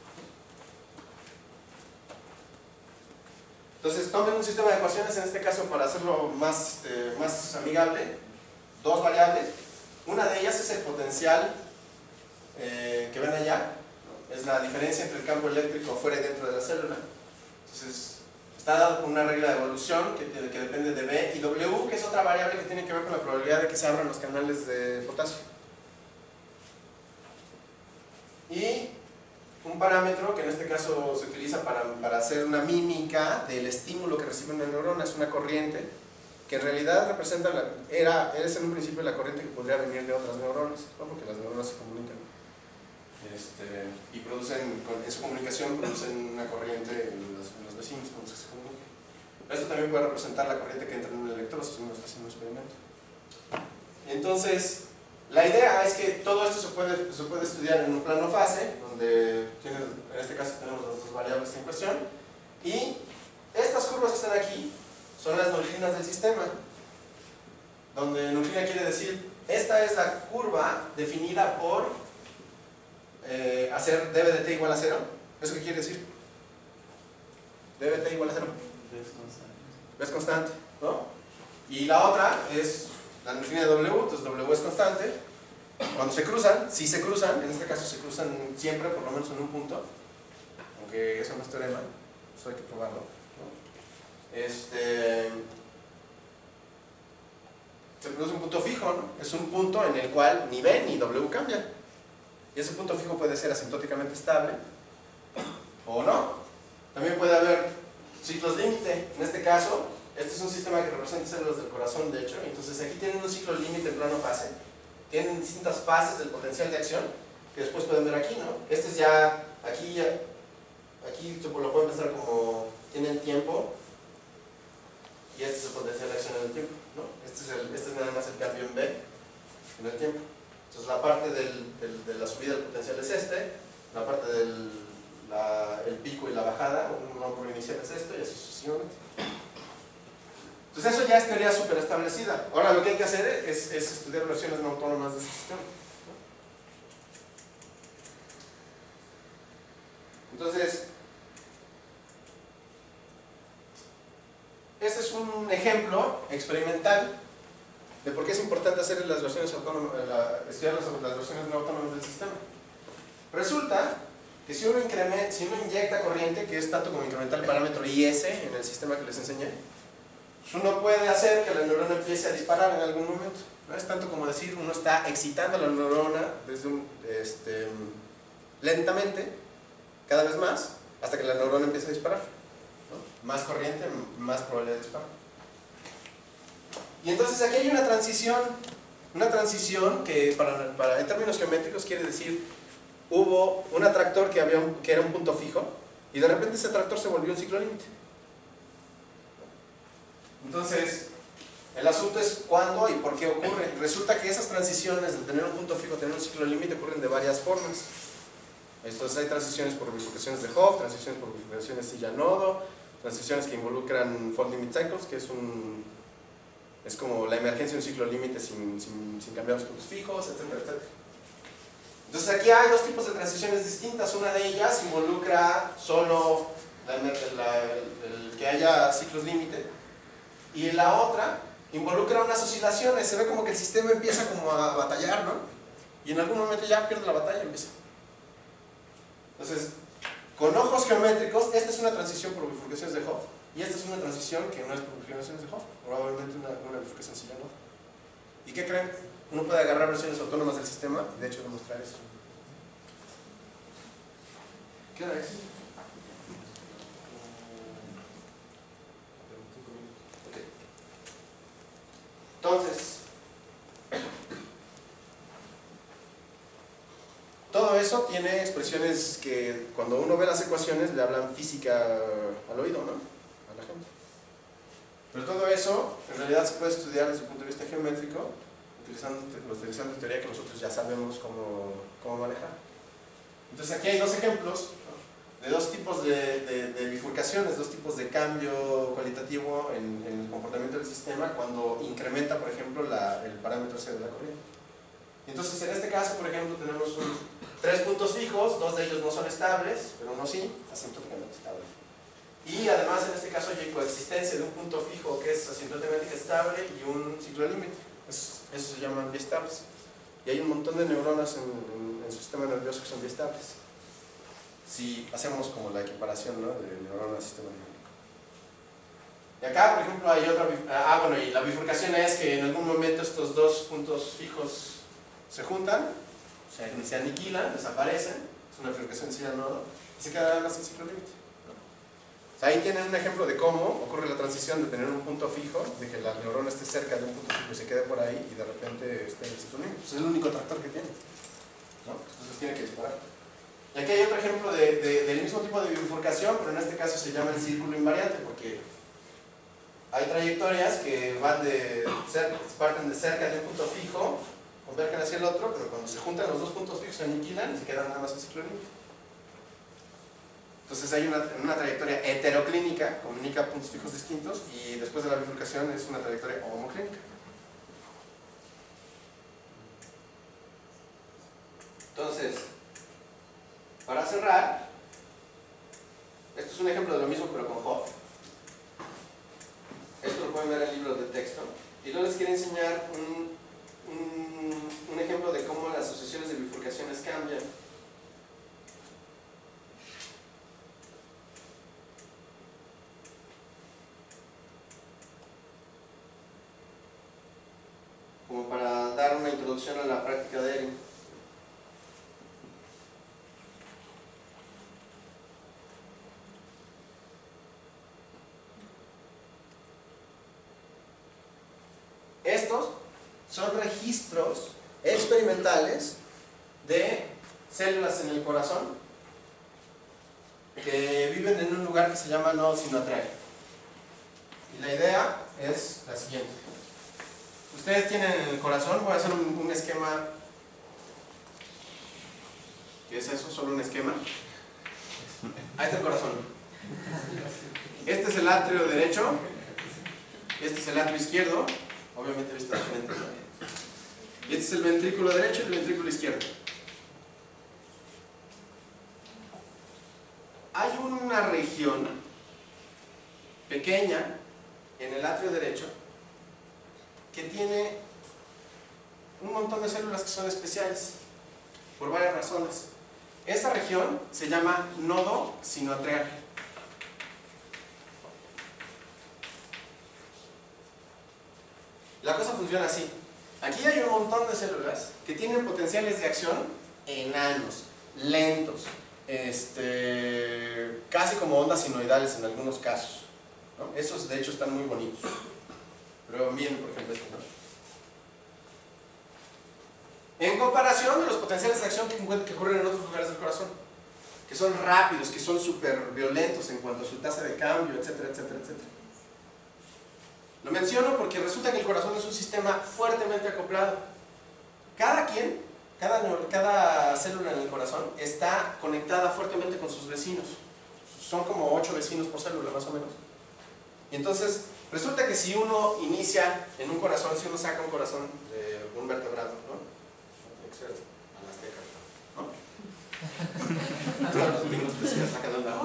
Entonces, tomen un sistema de ecuaciones, en este caso para hacerlo más, este, más amigable, dos variables. Una de ellas es el potencial eh, que ven allá, ¿no? Es la diferencia entre el campo eléctrico fuera y dentro de la célula. Entonces, está dado por una regla de evolución que, que depende de B y W, que es otra variable que tiene que ver con la probabilidad de que se abran los canales de potasio. Y un parámetro que en este caso se utiliza para, para hacer una mímica del estímulo que recibe una neurona, es una corriente que en realidad representa, la, era, es en un principio la corriente que podría venir de otras neuronas, ¿no? Porque las neuronas se comunican este, y producen, en su comunicación producen una corriente en los, en los vecinos cuando se comunican. Esto también puede representar la corriente que entra en un electrodo si uno está haciendo un experimento. Entonces, la idea es que todo esto se puede, se puede estudiar en un plano fase, donde tiene, en este caso tenemos las dos variables en cuestión, y estas curvas que están aquí son las neutrinas del sistema, donde neutrina quiere decir, esta es la curva definida por eh, hacer dB de t igual a cero. ¿Eso qué quiere decir? DB de t igual a cero. Es constante, ¿no? Y la otra es la neutrina de W, entonces W es constante. Cuando se cruzan, si se cruzan, en este caso se cruzan siempre, por lo menos en un punto, aunque eso no es teorema, eso hay que probarlo, ¿no? Este, se produce un punto fijo, ¿no? Es un punto en el cual ni B ni W cambian. Y ese punto fijo puede ser asintóticamente estable o no. También puede haber ciclos límite. En este caso, este es un sistema que representa células del corazón, de hecho. Entonces aquí tienen un ciclo límite en plano fase. Tienen distintas fases del potencial de acción que después pueden ver aquí, ¿no? Este es ya, aquí, ya, aquí lo pueden pensar como tienen tiempo y este es el potencial de acción en el tiempo, ¿no? Este es, el, este es nada más el cambio en B en el tiempo. Entonces la parte del, del, de la subida del potencial es este, la parte del la, el pico y la bajada, un nombre inicial es esto y así sucesivamente. Entonces eso ya es teoría súper establecida. Ahora lo que hay que hacer es, es estudiar versiones no autónomas de este sistema. Entonces, este es un ejemplo experimental de por qué es importante hacer las versiones autónomas, la, estudiar las, las versiones no autónomas del sistema. Resulta que si uno, incrementa, si uno inyecta corriente, que es tanto como incrementar el parámetro I S en el sistema que les enseñé, pues uno puede hacer que la neurona empiece a disparar en algún momento. No es tanto como decir, uno está excitando a la neurona desde un, este, lentamente, cada vez más, hasta que la neurona empiece a disparar, ¿no? Más corriente, más probabilidad de disparo. Y entonces aquí hay una transición, una transición que para, para, en términos geométricos quiere decir, hubo un atractor que, había un, que era un punto fijo, y de repente ese atractor se volvió un ciclo límite. Entonces, el asunto es cuándo y por qué ocurre. Resulta que esas transiciones de tener un punto fijo a tener un ciclo límite ocurren de varias formas. Entonces hay transiciones por bifurcaciones de Hopf, transiciones por bifurcaciones silla-nodo, transiciones que involucran fault limit cycles, que es un es como la emergencia de un ciclo límite sin, sin, sin cambiar los puntos fijos, etcétera, etcétera. Entonces aquí hay dos tipos de transiciones distintas. Una de ellas involucra solo la, la, el, el que haya ciclos límite, y la otra involucra unas oscilaciones. Se ve como que el sistema empieza como a batallar, ¿no? Y en algún momento ya pierde la batalla y empieza. Entonces, con ojos geométricos, esta es una transición por bifurcaciones de Hopf, y esta es una transición que no es por bifurcaciones de Hopf, probablemente una, una bifurcación silla-nodo. ¿Y qué creen? Uno puede agarrar versiones autónomas del sistema y de hecho demostrar eso. ¿Qué hora es? Okay. Entonces, todo eso tiene expresiones que cuando uno ve las ecuaciones le hablan física al oído, ¿no? A la gente. Pero todo eso en realidad se puede estudiar desde el punto de vista geométrico, utilizando, utilizando teoría que nosotros ya sabemos cómo, cómo manejar. Entonces aquí hay dos ejemplos, ¿no? De dos tipos de, de, de bifurcaciones, dos tipos de cambio cualitativo en, en el comportamiento del sistema cuando incrementa, por ejemplo, la, el parámetro C de la corriente. Entonces, en este caso, por ejemplo, tenemos un, tres puntos fijos, dos de ellos no son estables, pero uno sí, asintóticamente estable. Y además, en este caso, hay coexistencia de un punto fijo que es asintóticamente estable y un ciclo límite. Eso, eso se llaman biestables. Y hay un montón de neuronas en, en, en el sistema nervioso que son biestables. Si hacemos como la equiparación, ¿no?, de neurona a sistema nervioso. Y acá, por ejemplo, hay otra. Ah, bueno, y la bifurcación es que en algún momento estos dos puntos fijos se juntan, se, se aniquilan, desaparecen, es una bifurcación silla-nodo, y se queda nada más el ciclo límite. O sea, ahí tienen un ejemplo de cómo ocurre la transición de tener un punto fijo, de que la neurona esté cerca de un punto fijo y se quede por ahí, y de repente esté en el ciclo límite. Pues es el único tractor que tiene, ¿no? Entonces tiene que disparar. Y aquí hay otro ejemplo de, de, del mismo tipo de bifurcación, pero en este caso se llama el círculo invariante, porque hay trayectorias que van de cerca, parten de cerca de un punto fijo, convergen hacia el otro, pero cuando se juntan los dos puntos fijos se aniquilan y se quedan nada más el ciclo límite. Entonces hay una, una trayectoria heteroclínica, comunica puntos fijos distintos, y después de la bifurcación es una trayectoria homoclínica. Entonces, para cerrar, esto es un ejemplo de lo mismo pero con Hopf. Esto lo pueden ver en libros de texto. Y luego les quiero enseñar un, un, un ejemplo de cómo las asociaciones de bifurcaciones cambian. Como para dar una introducción a la práctica de Erin. Estos son registros experimentales de células en el corazón que viven en un lugar que se llama nodo sinuatrial. Y la idea es la siguiente. Ustedes tienen en el corazón, voy a hacer un, un esquema. ¿Qué es eso? ¿Solo un esquema? Ahí está el corazón. Este es el atrio derecho. Este es el atrio izquierdo. Obviamente visto de frente. Y este es el ventrículo derecho y el ventrículo izquierdo. Hay una región pequeña en el atrio derecho que tiene un montón de células que son especiales por varias razones. Esta región se llama nodo sinuatrial. La cosa funciona así. Aquí hay un montón de células que tienen potenciales de acción enanos, lentos, este, casi como ondas sinoidales en algunos casos, ¿no? Esos de hecho están muy bonitos. Pero miren, por ejemplo, este, ¿no? En comparación de los potenciales de acción que, que ocurren en otros lugares del corazón, que son rápidos, que son súper violentos en cuanto a su tasa de cambio, etcétera, etcétera, etcétera. Lo menciono porque resulta que el corazón es un sistema fuertemente acoplado. Cada quien, cada, cada célula en el corazón está conectada fuertemente con sus vecinos. Son como ocho vecinos por célula, más o menos. Y entonces, resulta que si uno inicia en un corazón, si uno saca un corazón de algún vertebrado, ¿no? Tiene que ser a las décadas, ¿no? Todos los niños pues, se sacan de onda.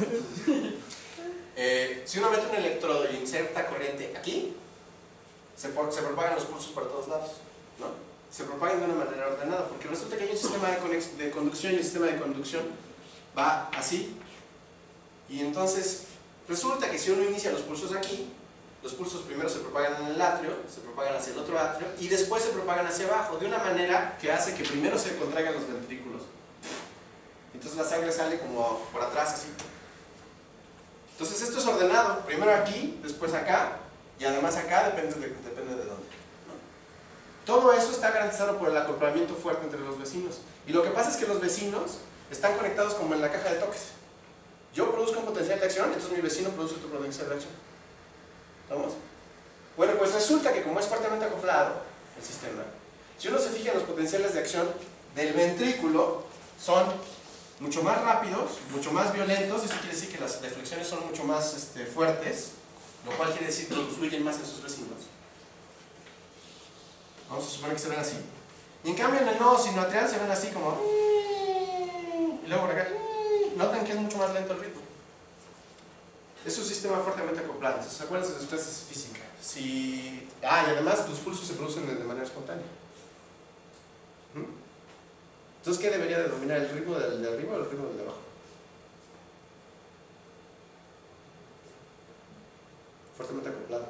Eh, si uno mete un electrodo y inserta corriente aquí, se, se propagan los pulsos por todos lados, ¿no? Se propagan de una manera ordenada, porque resulta que hay un sistema de, de conducción y el sistema de conducción va así. Y entonces, resulta que si uno inicia los pulsos aquí, los pulsos primero se propagan en el atrio, se propagan hacia el otro atrio y después se propagan hacia abajo, de una manera que hace que primero se contraigan los ventrículos. Entonces la sangre sale como por atrás, así. Entonces esto es ordenado, primero aquí, después acá, y además acá, depende de, depende de dónde, ¿no? Todo eso está garantizado por el acoplamiento fuerte entre los vecinos. Y lo que pasa es que los vecinos están conectados como en la caja de toques. Yo produzco un potencial de acción, entonces mi vecino produce otro potencial de acción. ¿Estamos? Bueno, pues resulta que como es fuertemente acoplado el sistema, si uno se fija en los potenciales de acción del ventrículo, son mucho más rápidos, mucho más violentos. Eso quiere decir que las deflexiones son mucho más este, fuertes, lo cual quiere decir que influyen más en sus vecinos. Vamos a suponer que se ven así. Y en cambio en el nodo sinuatrial se ven así como... Y luego por acá... Notan que es mucho más lento el ritmo. Es un sistema fuertemente acoplado. ¿Se acuerdan de sus clases de física? Si... Ah, y además los pulsos se producen de manera espontánea. ¿Mm? Entonces, ¿qué debería de dominar? ¿El ritmo del de arriba o el ritmo del de abajo? Fuertemente acoplado.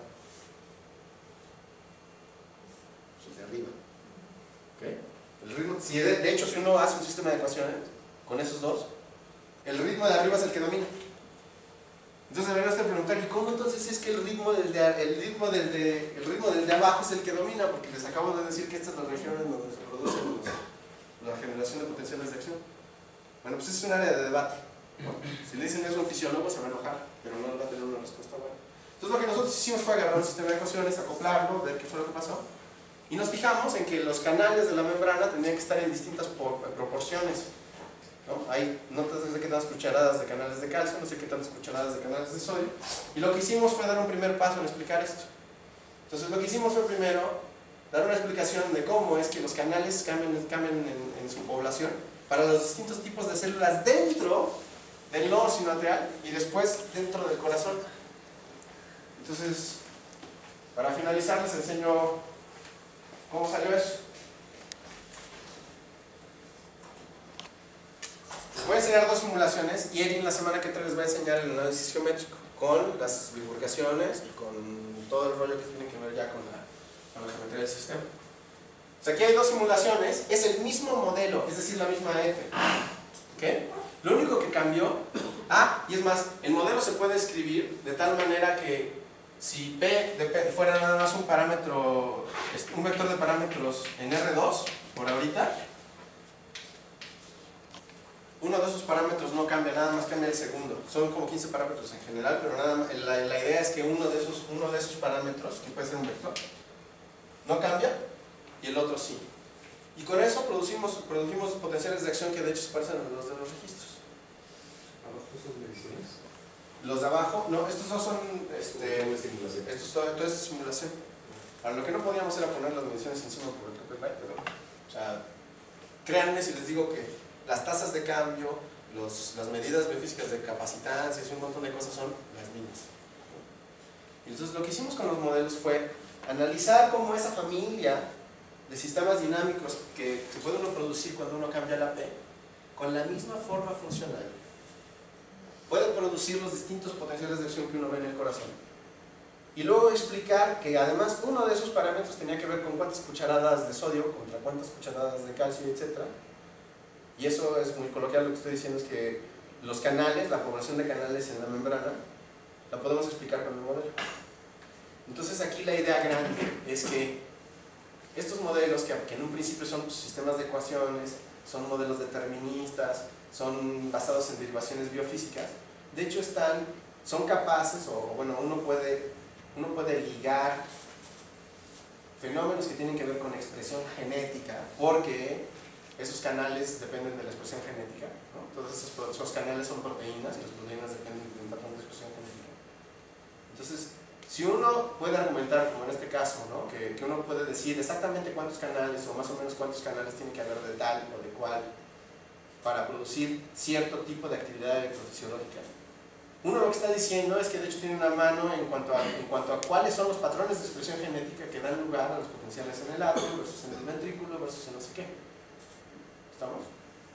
Pues el de arriba. ¿Okay? El ritmo, si de, de hecho, si uno hace un sistema de ecuaciones con esos dos, el ritmo de arriba es el que domina. Entonces debería usted preguntar, ¿y cómo entonces es que el ritmo del de, el ritmo del de, el ritmo del de abajo es el que domina? Porque les acabo de decir que esta es la región en donde se producen los, la generación de potenciales de acción. Bueno, pues es un área de debate, ¿no? Si le dicen eso a un fisiólogo se va a enojar, pero no va a tener una respuesta buena. Entonces lo que nosotros hicimos fue agarrar un sistema de ecuaciones, acoplarlo, ver qué fue lo que pasó, y nos fijamos en que los canales de la membrana tenían que estar en distintas proporciones, ¿no? Hay notas de qué tantas cucharadas de canales de calcio, no sé qué tantas cucharadas de canales de sodio, y lo que hicimos fue dar un primer paso en explicar esto. Entonces lo que hicimos fue primero dar una explicación de cómo es que los canales cambian, cambian en, en su población para los distintos tipos de células dentro del nodo sinuatrial y después dentro del corazón. Entonces, para finalizar les enseño cómo salió eso. Les voy a enseñar dos simulaciones y Erin la semana que entra les va a enseñar el análisis geométrico con las bifurcaciones y con todo el rollo que tiene que ver ya con la con la geometría del sistema. O sea, aquí hay dos simulaciones, es el mismo modelo, es decir, la misma F. ¿Okay? Lo único que cambió, ah, y es más, el modelo se puede escribir de tal manera que si P de P fuera nada más un parámetro, un vector de parámetros en R dos, por ahorita, uno de esos parámetros no cambia, nada más cambia el segundo. Son como quince parámetros en general, pero nada más, la, la idea es que uno de, esos, uno de esos parámetros, que puede ser un vector, no cambia y el otro sí. Y con eso producimos, producimos potenciales de acción que de hecho se parecen a los de los registros. ¿Abajo son mediciones? Los de abajo, no, estos no son, este, ¿O es simulación? esto es todo, todo es simulación. Ahora, lo que no podíamos era poner las mediciones encima por el copyright, pero, o sea, créanme si les digo que las tasas de cambio, los, las medidas biofísicas de capacitancias y un montón de cosas son las mismas. Y entonces lo que hicimos con los modelos fue analizar cómo esa familia de sistemas dinámicos que se puede uno producir cuando uno cambia la P, con la misma forma funcional, puede producir los distintos potenciales de acción que uno ve en el corazón. Y luego explicar que además uno de esos parámetros tenía que ver con cuántas cucharadas de sodio contra cuántas cucharadas de calcio, etcétera. Y eso es muy coloquial, lo que estoy diciendo es que los canales, la población de canales en la membrana, la podemos explicar con el modelo. Entonces aquí la idea grande es que estos modelos, que, que en un principio son sistemas de ecuaciones, son modelos deterministas, son basados en derivaciones biofísicas, de hecho están, son capaces, o, o bueno, uno puede, uno puede ligar fenómenos que tienen que ver con expresión genética, porque esos canales dependen de la expresión genética, ¿no? Todos esos, esos canales son proteínas y las proteínas dependen de un patrón de expresión genética. Entonces, si uno puede argumentar, como en este caso, ¿no? que, que uno puede decir exactamente cuántos canales o más o menos cuántos canales tiene que haber de tal o de cual para producir cierto tipo de actividad electrofisiológica, uno lo que está diciendo es que de hecho tiene una mano en cuanto a, en cuanto a cuáles son los patrones de expresión genética que dan lugar a los potenciales en el átomo versus en el ventrículo versus en no sé qué. ¿Estamos?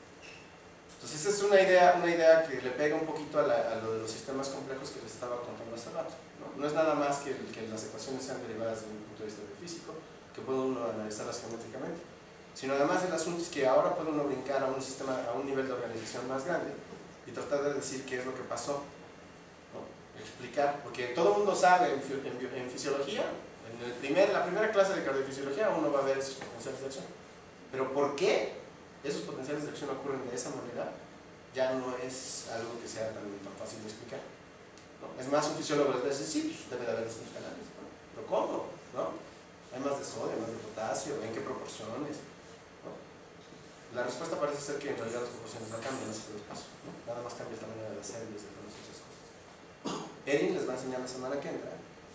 Entonces esa es una idea, una idea que le pega un poquito a, la, a lo de los sistemas complejos que les estaba contando hace rato, ¿no? No es nada más que, que las ecuaciones sean derivadas desde un punto de vista físico, que puede uno analizarlas geométricamente, sino además el asunto es que ahora puede uno brincar a un sistema, a un nivel de organización más grande y tratar de decir qué es lo que pasó, ¿no? Explicar, porque todo el mundo sabe en, en, en fisiología, en el primer, la primera clase de cardiofisiología uno va a ver esos potenciales de acción, pero ¿por qué esos potenciales de acción ocurren de esa manera? Ya no es algo que sea tan, tan fácil de explicar, ¿no? Es más, un fisiólogo les va a decir, sí, pues debe de haber estos canales, ¿no? Pero ¿cómo? ¿No? Hay más de sodio, más de potasio, ¿en qué proporciones? ¿No? La respuesta parece ser que en realidad las proporciones no cambian, ese es el paso, ¿no? Nada más cambia el tamaño de las células y todas esas cosas. Erin les va a enseñar la semana que entra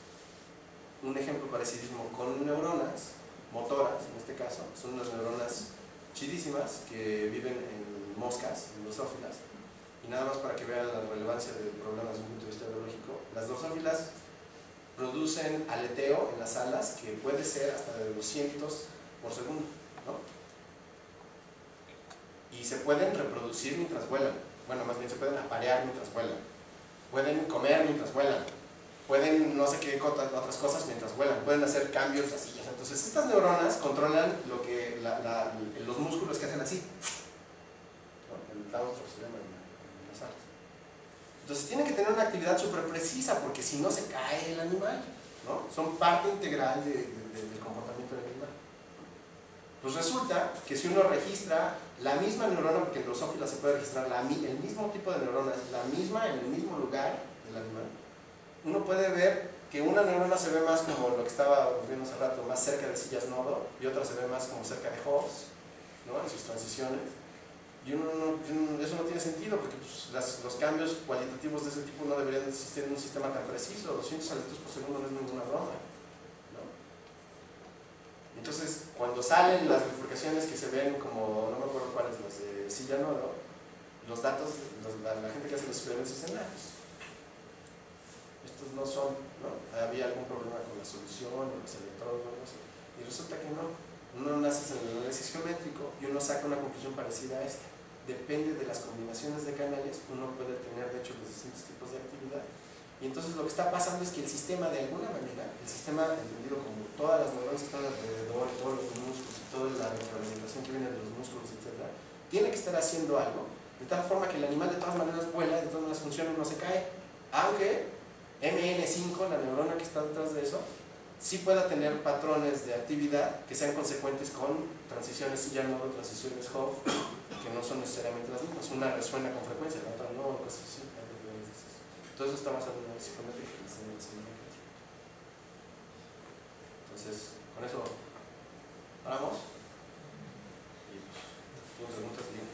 un ejemplo parecidísimo con neuronas motoras, en este caso, son unas neuronas chidísimas que viven en moscas, en drosófilas, y nada más para que vean la relevancia del problema desde un punto de vista biológico. Las drosófilas producen aleteo en las alas que puede ser hasta de doscientos por segundo, ¿no? Y se pueden reproducir mientras vuelan, bueno, más bien se pueden aparear mientras vuelan, pueden comer mientras vuelan, pueden no sé qué otras cosas mientras vuelan, pueden hacer cambios así. Entonces estas neuronas controlan lo que la, la, los músculos que hacen así, ¿no? El claustro se llama en las alas. Entonces tienen que tener una actividad súper precisa porque si no se cae el animal, ¿no? Son parte integral de, de, de, del comportamiento del animal. Pues resulta que si uno registra la misma neurona, porque en drosófila se puede registrar la, el mismo tipo de neuronas, la misma en el mismo lugar del animal, uno puede ver que una neurona se ve más como lo que estaba viendo hace rato, más cerca de sillas nodo, y otra se ve más como cerca de Hobbes, ¿no? En sus transiciones. Y uno no, eso no tiene sentido, porque pues, las, los cambios cualitativos de ese tipo no deberían existir en un sistema tan preciso. doscientos aletos por segundo no es ninguna broma, ¿no? Entonces, cuando salen las bifurcaciones que se ven como, no me acuerdo cuáles, las de silla nodo, los datos, los, la, la gente que hace los experimentos dicen, ah, pues, estos no son, ¿no? Había algún problema con la solución o los electrodos, no sé. Y resulta que no. Uno nace en el análisis geométrico y uno saca una conclusión parecida a esta. Depende de las combinaciones de canales, uno puede tener de hecho los distintos tipos de actividad. Y entonces lo que está pasando es que el sistema, de alguna manera, el sistema entendido como todas las neuronas que están alrededor, todos los músculos y toda la retroalimentación que viene de los músculos, etcétera, tiene que estar haciendo algo de tal forma que el animal de todas maneras vuela, de todas maneras funciona y no se cae. Aunque M N cinco, la neurona que está detrás de eso, sí pueda tener patrones de actividad que sean consecuentes con transiciones Llano, transiciones Hopf, que no son necesariamente las mismas. Una resuena con frecuencia, la otra no, cosas así. Todo eso está basado en una psicometría. Entonces, con eso paramos. Y pues, preguntas, bien.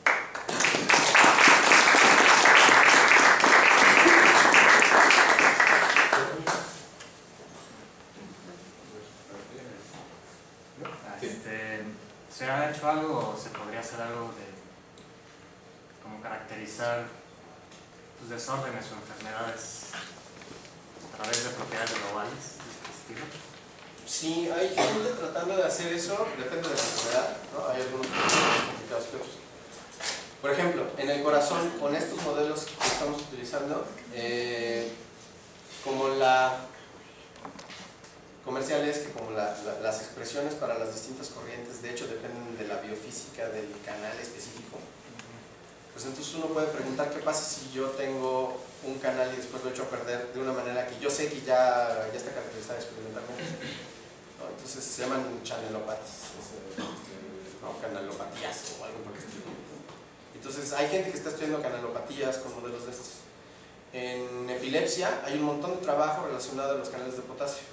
Este, ¿se ha hecho algo o se podría hacer algo de como caracterizar tus desórdenes o enfermedades a través de propiedades globales de este estilo? Sí, hay gente tratando de hacer eso, depende de la enfermedad, ¿no? Hay algunos más complicados que otros. Por ejemplo, en el corazón, con estos modelos que estamos utilizando, eh, como la comercial es que como la, la, las expresiones para las distintas corrientes, de hecho, dependen de la biofísica del canal específico. Pues entonces uno puede preguntar qué pasa si yo tengo un canal y después lo echo a perder de una manera que yo sé que ya, ya está caracterizada experimentalmente, ¿no? Entonces se llaman chanelopatías, ¿no? Canalopatías o algo por el estilo. Entonces hay gente que está estudiando canalopatías con modelos de estos. En epilepsia hay un montón de trabajo relacionado a los canales de potasio.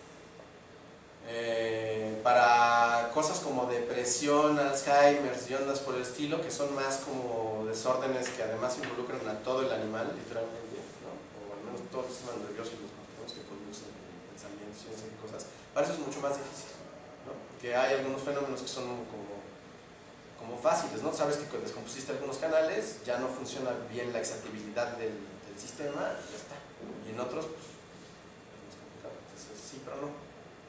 Eh, para cosas como depresión, Alzheimer y ondas por el estilo, que son más como desórdenes que además involucran a todo el animal, literalmente, ¿no? O al menos todo el sistema nervioso y los componentes que producen pensamientos y no sé qué cosas. Para eso es mucho más difícil, ¿no? Porque hay algunos fenómenos que son como, como fáciles, ¿no? Sabes que cuando descompusiste algunos canales ya no funciona bien la excitabilidad del, del sistema y ya está. Y en otros, pues, es más complicado. Entonces, sí, pero no.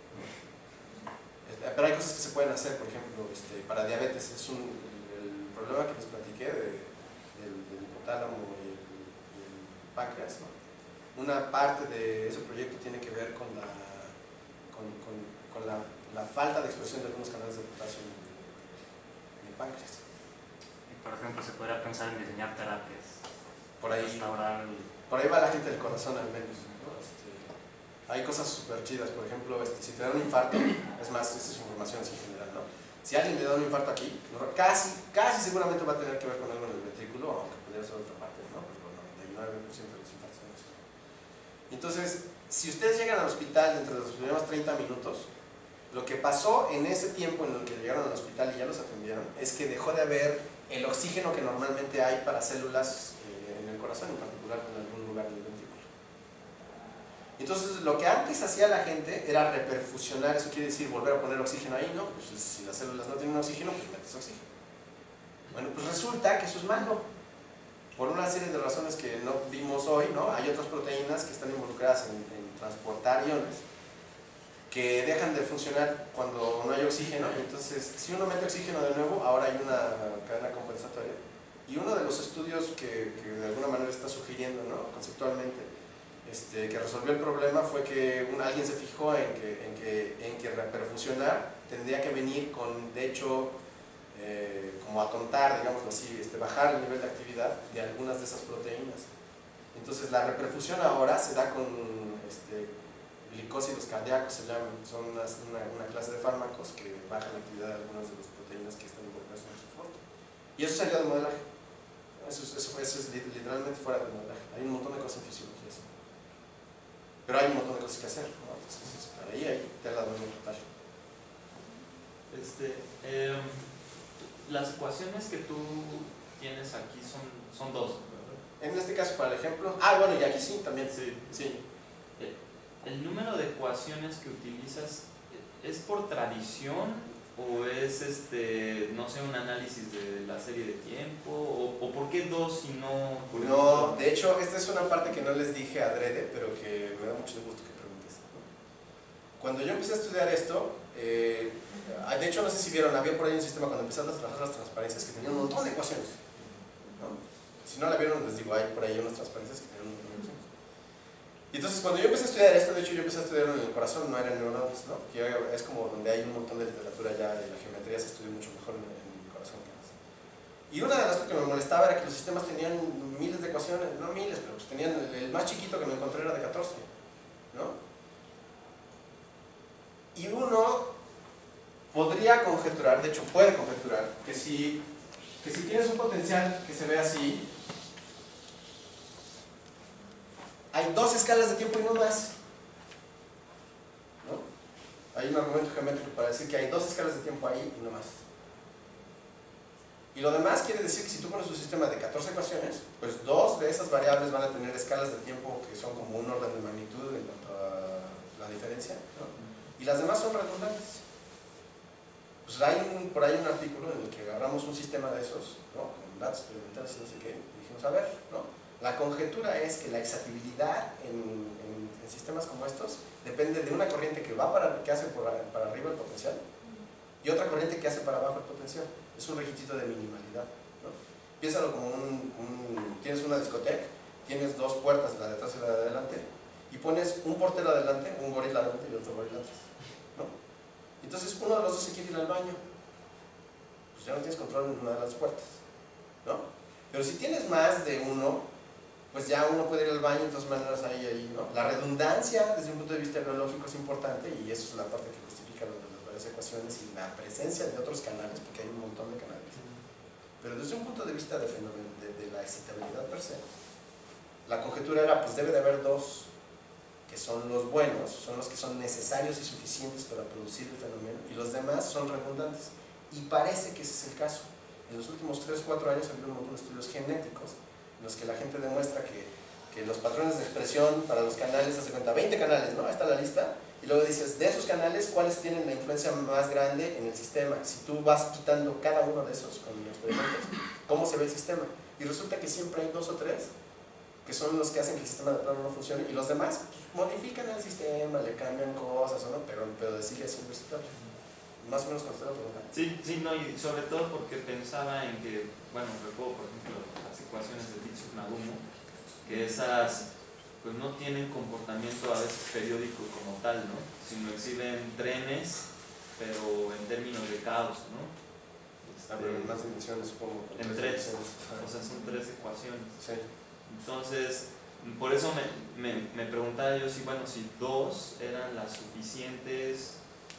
Pero hay cosas que se pueden hacer, por ejemplo, este, para diabetes es un, el, el problema que les platiqué de, del, del hipotálamo y el, y el páncreas, ¿no? Una parte de ese proyecto tiene que ver con la, con, con, con la, la falta de expresión de algunos canales de potasio en el, en el páncreas. Y por ejemplo, se podría pensar en diseñar terapias. Por ahí, restaurar el... por ahí va la gente del corazón al menos, ¿no? Este, hay cosas súper chidas, por ejemplo, este, si te da un infarto, es más, esta es información así en general, ¿no? Si alguien le da un infarto aquí, casi, casi seguramente va a tener que ver con algo en el ventrículo, aunque podría ser otra parte, ¿no? Pero el noventa y nueve por ciento de los infartos son así. Entonces, si ustedes llegan al hospital dentro de los primeros treinta minutos, lo que pasó en ese tiempo en el que llegaron al hospital y ya los atendieron, es que dejó de haber el oxígeno que normalmente hay para células eh, en el corazón, en particular en algún lugar del ventrículo. Entonces, lo que antes hacía la gente era reperfusionar, eso quiere decir volver a poner oxígeno ahí, ¿no? Pues si las células no tienen oxígeno, pues metes oxígeno. Bueno, pues resulta que eso es malo, por una serie de razones que no vimos hoy, ¿no? Hay otras proteínas que están involucradas en, en transportar iones, que dejan de funcionar cuando no hay oxígeno, y entonces, si uno mete oxígeno de nuevo, ahora hay una cadena compensatoria. Y uno de los estudios que, que de alguna manera está sugiriendo, ¿no? Conceptualmente, Este, que resolvió el problema fue que un, alguien se fijó en que, en, que, en que reperfusionar tendría que venir con, de hecho, eh, como atontar, digámoslo así, este, bajar el nivel de actividad de algunas de esas proteínas. Entonces la reperfusión ahora se da con este, glicósidos cardíacos, se llaman, son una, una, una clase de fármacos que bajan la actividad de algunas de las proteínas que están involucradas en el transporte. Y eso salió del modelaje. Eso, eso, eso es literalmente fuera del modelaje. Hay un montón de cosas en fisiología. Pero hay un montón de cosas que hacer, ¿no? Entonces, para ahí hay tela de un total. Este, eh, las ecuaciones que tú tienes aquí son, son dos, ¿verdad? En este caso, para el ejemplo, ah, bueno, y aquí sí, también. Sí. Sí. El, el número de ecuaciones que utilizas, ¿es por tradición o es, este, no sé, un análisis de la serie de tiempo? ¿O, o por qué dos y no...? Por no, de hecho, esta es una parte que no les dije adrede, pero que me da mucho gusto que preguntes, ¿no? Cuando yo empecé a estudiar esto, eh, de hecho, no sé si vieron, había por ahí un sistema cuando empezaron a trabajar las transparencias que tenía un montón de ecuaciones, ¿no? Si no la vieron, les digo, hay por ahí unas transparencias que tenían un montón de ecuaciones. Y entonces, cuando yo empecé a estudiar esto, de hecho, yo empecé a estudiar en el corazón, no era en neuronas, ¿no? Que es como donde hay un montón de literatura ya, y la geometría se estudia mucho mejor en, en el corazón que antes. Y una de las cosas que me molestaba era que los sistemas tenían miles de ecuaciones, no miles, pero pues tenían el, el más chiquito que me encontré era de catorce, ¿no? Y uno podría conjeturar, de hecho puede conjeturar, que si, que si tienes un potencial que se ve así, hay dos escalas de tiempo y no más. ¿No? Hay un argumento geométrico para decir que hay dos escalas de tiempo ahí y no más. Y lo demás quiere decir que si tú pones un sistema de catorce ecuaciones, pues dos de esas variables van a tener escalas de tiempo que son como un orden de magnitud en cuanto a la diferencia, ¿no? Y las demás son redundantes. Pues hay un, por ahí un artículo en el que agarramos un sistema de esos, ¿no? Con datos experimentales y no sé qué, y dijimos, a ver, ¿no? La conjetura es que la exactibilidad en, en, en sistemas como estos depende de una corriente que va para, que hace por, para arriba el potencial y otra corriente que hace para abajo el potencial. Es un requisito de minimalidad, ¿no? Piénsalo como un, un, tienes una discoteca, tienes dos puertas, la de atrás y la de adelante, y pones un portero adelante, un gorila adelante y otro gorila atrás, ¿no? Entonces uno de los dos se quiere ir al baño, pues ya no tienes control en una de las puertas, ¿no? Pero si tienes más de uno, pues ya uno puede ir al baño, de todas maneras ahí, ahí, ¿no? La redundancia desde un punto de vista biológico es importante y eso es la parte que justifica lo de las varias ecuaciones y la presencia de otros canales, porque hay un montón de canales. Pero desde un punto de vista de, fenómeno, de, de la excitabilidad per se, la conjetura era, pues debe de haber dos que son los buenos, son los que son necesarios y suficientes para producir el fenómeno, y los demás son redundantes. Y parece que ese es el caso. En los últimos tres o cuatro años ha habido un montón de estudios genéticos en los que la gente demuestra que, que los patrones de expresión para los canales, hace cuenta, veinte canales, ¿no? Ahí está la lista, y luego dices, de esos canales, ¿cuáles tienen la influencia más grande en el sistema? Si tú vas quitando cada uno de esos con los experimentos, ¿cómo se ve el sistema? Y resulta que siempre hay dos o tres que son los que hacen que el sistema de plano no funcione, y los demás pues, modifican el sistema, le cambian cosas, ¿o no? Pero, pero sigue siendo excitable. Más o menos contesté la pregunta. Sí, sí, no, y sobre todo porque pensaba en que, bueno, recuerdo por ejemplo las ecuaciones de Titsuk-Nagumo, que esas pues no tienen comportamiento a veces periódico como tal, ¿no? Sino exhiben trenes, pero en términos de caos, ¿no? Este, Ah, pero en más dimensiones, supongo. en tres, o sea, son tres ecuaciones. Sí. Entonces, por eso me, me, me preguntaba yo si, bueno, si dos eran las suficientes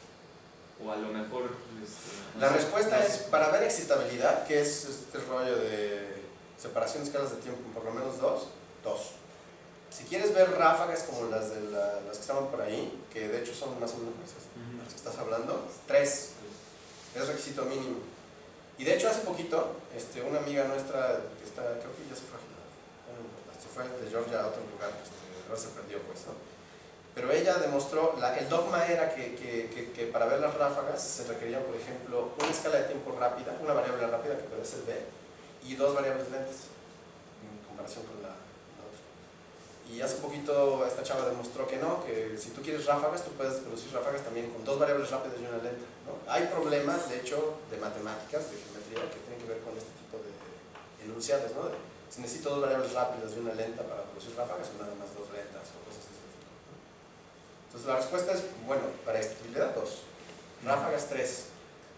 o a lo mejor... Este, no La sé, respuesta no sé. es, para ver excitabilidad, que es este rollo de separación de escalas de tiempo, por lo menos dos, dos. Si quieres ver ráfagas como las de la, las que estaban por ahí, que de hecho son más o menos esas de las que estás hablando, tres, es requisito mínimo. Y de hecho hace poquito, este, una amiga nuestra, que está, creo que ya se fue, bueno, se fue de Georgia a otro lugar, este, ahora se perdió pues, ¿no? Pero ella demostró, la, el dogma era que, que, que, que para ver las ráfagas se requería, por ejemplo, una escala de tiempo rápida, una variable rápida que puede ser B, y dos variables lentas, en comparación con la, la otra. Y hace poquito esta chava demostró que no, que si tú quieres ráfagas, tú puedes producir ráfagas también con dos variables rápidas y una lenta, ¿no? Hay problemas, de hecho, de matemáticas, de geometría, que tienen que ver con este tipo de enunciados, ¿no? De, si necesito dos variables rápidas y una lenta para producir ráfagas, o nada más dos lentas o cosas así. Entonces la respuesta es, bueno, para excitabilidad dos, ráfagas tres.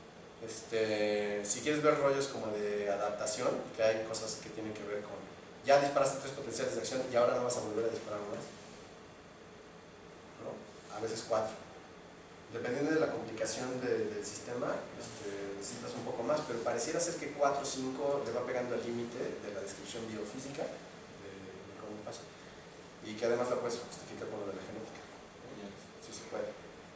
Este, si quieres ver rollos como de adaptación, que hay cosas que tienen que ver con, ya disparaste tres potenciales de acción y ahora no vas a volver a disparar más, ¿no? A veces cuatro. Dependiendo de la complicación de, del sistema, este, necesitas un poco más, pero pareciera ser que cuatro o cinco le va pegando al límite de la descripción biofísica de, de cómo pasa, y que además la puedes justificar con lo de la genética. Sí se puede.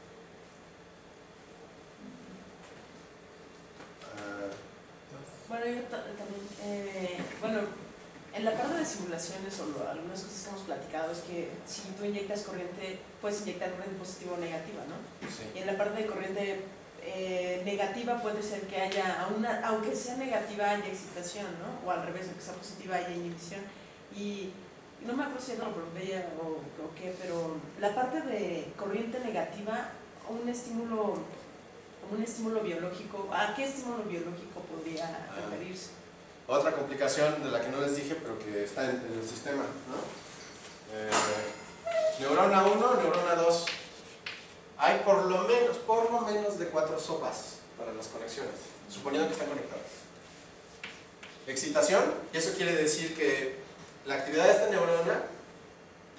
Uh, Bueno, yo también, eh, bueno, en la parte de simulaciones o lo, algunas cosas que hemos platicado es que si tú inyectas corriente, puedes inyectar corriente positiva o negativa, ¿no? sí. Y en la parte de corriente eh, negativa puede ser que haya, una, aunque sea negativa, haya excitación, ¿no? O al revés, aunque sea positiva, haya inhibición. Y no me acuerdo si no lo pregunté o, o qué, pero la parte de corriente negativa, un estímulo, un estímulo biológico, ¿a qué estímulo biológico podría referirse? Otra complicación de la que no les dije, pero que está en, en el sistema, ¿no? Eh, neurona uno, neurona dos. Hay por lo menos, por lo menos de cuatro sopas para las conexiones, suponiendo que están conectadas. Excitación, y eso quiere decir que la actividad de esta neurona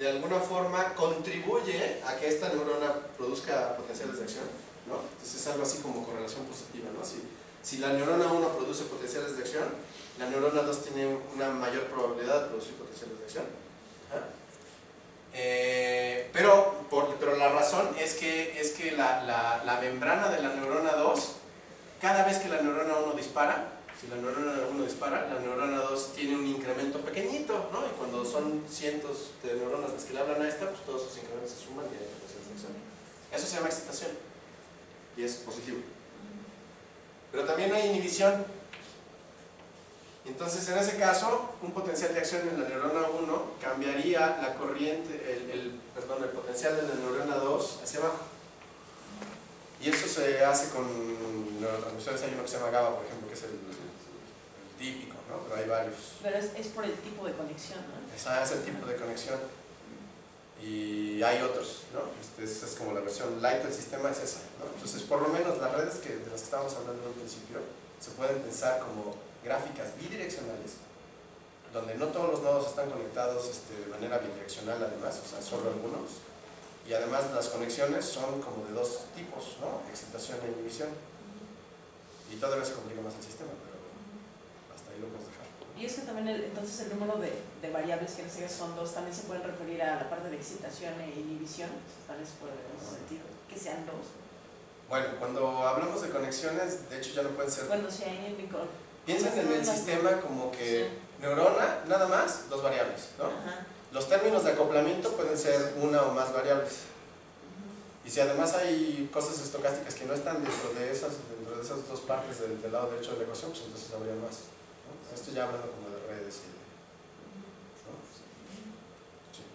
de alguna forma contribuye a que esta neurona produzca potenciales de acción, ¿no? Entonces es algo así como correlación positiva, ¿no? Si, si la neurona uno produce potenciales de acción, la neurona dos tiene una mayor probabilidad de producir potenciales de acción. ¿Ah? Eh, pero, por, pero la razón es que, es que la, la, la membrana de la neurona dos, cada vez que la neurona uno dispara, si la neurona uno dispara, la neurona dos tiene un incremento pequeñito, ¿no? Y cuando son cientos de neuronas las que le hablan a esta, pues todos esos incrementos se suman y hay potenciales de acción. Eso se llama excitación y es positivo. Pero también hay inhibición. Entonces, en ese caso, un potencial de acción en la neurona uno cambiaría la corriente, el, el, perdón, el potencial de la neurona dos hacia abajo. Y eso se hace con neurotransmisores. Hay uno que se llama GABA, por ejemplo, que es el, el típico, ¿no? Pero hay varios. Pero es, es por el tipo de conexión, ¿no? Ese es el tipo de conexión. Y hay otros, ¿no? Este, esa es como la versión light del sistema, es esa, ¿no? Entonces, por lo menos las redes que, de las que estábamos hablando al principio se pueden pensar como gráficas bidireccionales, donde no todos los nodos están conectados este, de manera bidireccional además, o sea, solo algunos. Y además las conexiones son como de dos tipos, ¿no? Excitación e inhibición. Y todavía se complica más el sistema, pero hasta ahí lo puedes dejar. Y es que también el, entonces el número de, de variables que en este caso son dos también se pueden referir a la parte de excitación e inhibición, tal vez por en ese sentido, que sean dos. Bueno, cuando hablamos de conexiones, de hecho ya no pueden ser... Cuando se inhiben con... Piensen en el sistema como que Sí. neurona, nada más, dos variables, ¿no? Ajá. Los términos de acoplamiento pueden ser una o más variables. Y si además hay cosas estocásticas que no están dentro de esas, dentro de esas dos partes del, del lado derecho de la ecuación, pues entonces habría más, ¿no? Esto ya hablando como de redes y de, ¿no? Sí.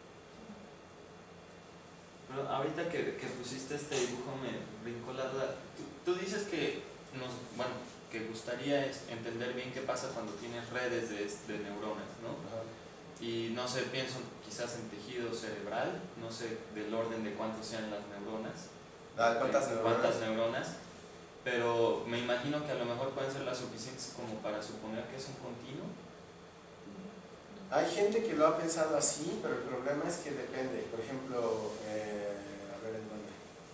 Pero ahorita que, que pusiste este dibujo me brincó la duda. Tú, tú dices que nos, bueno, que gustaría es entender bien qué pasa cuando tienes redes de, de neuronas, ¿no? Ajá. Y no sé, pienso quizás en tejido cerebral, no sé del orden de cuántos sean las neuronas. Ah, ¿Cuántas neuronas? ¿Cuántas neuronas? Pero me imagino que a lo mejor pueden ser las suficientes como para suponer que es un continuo. Hay gente que lo ha pensado así, pero el problema es que depende. Por ejemplo, eh, a ver en dónde.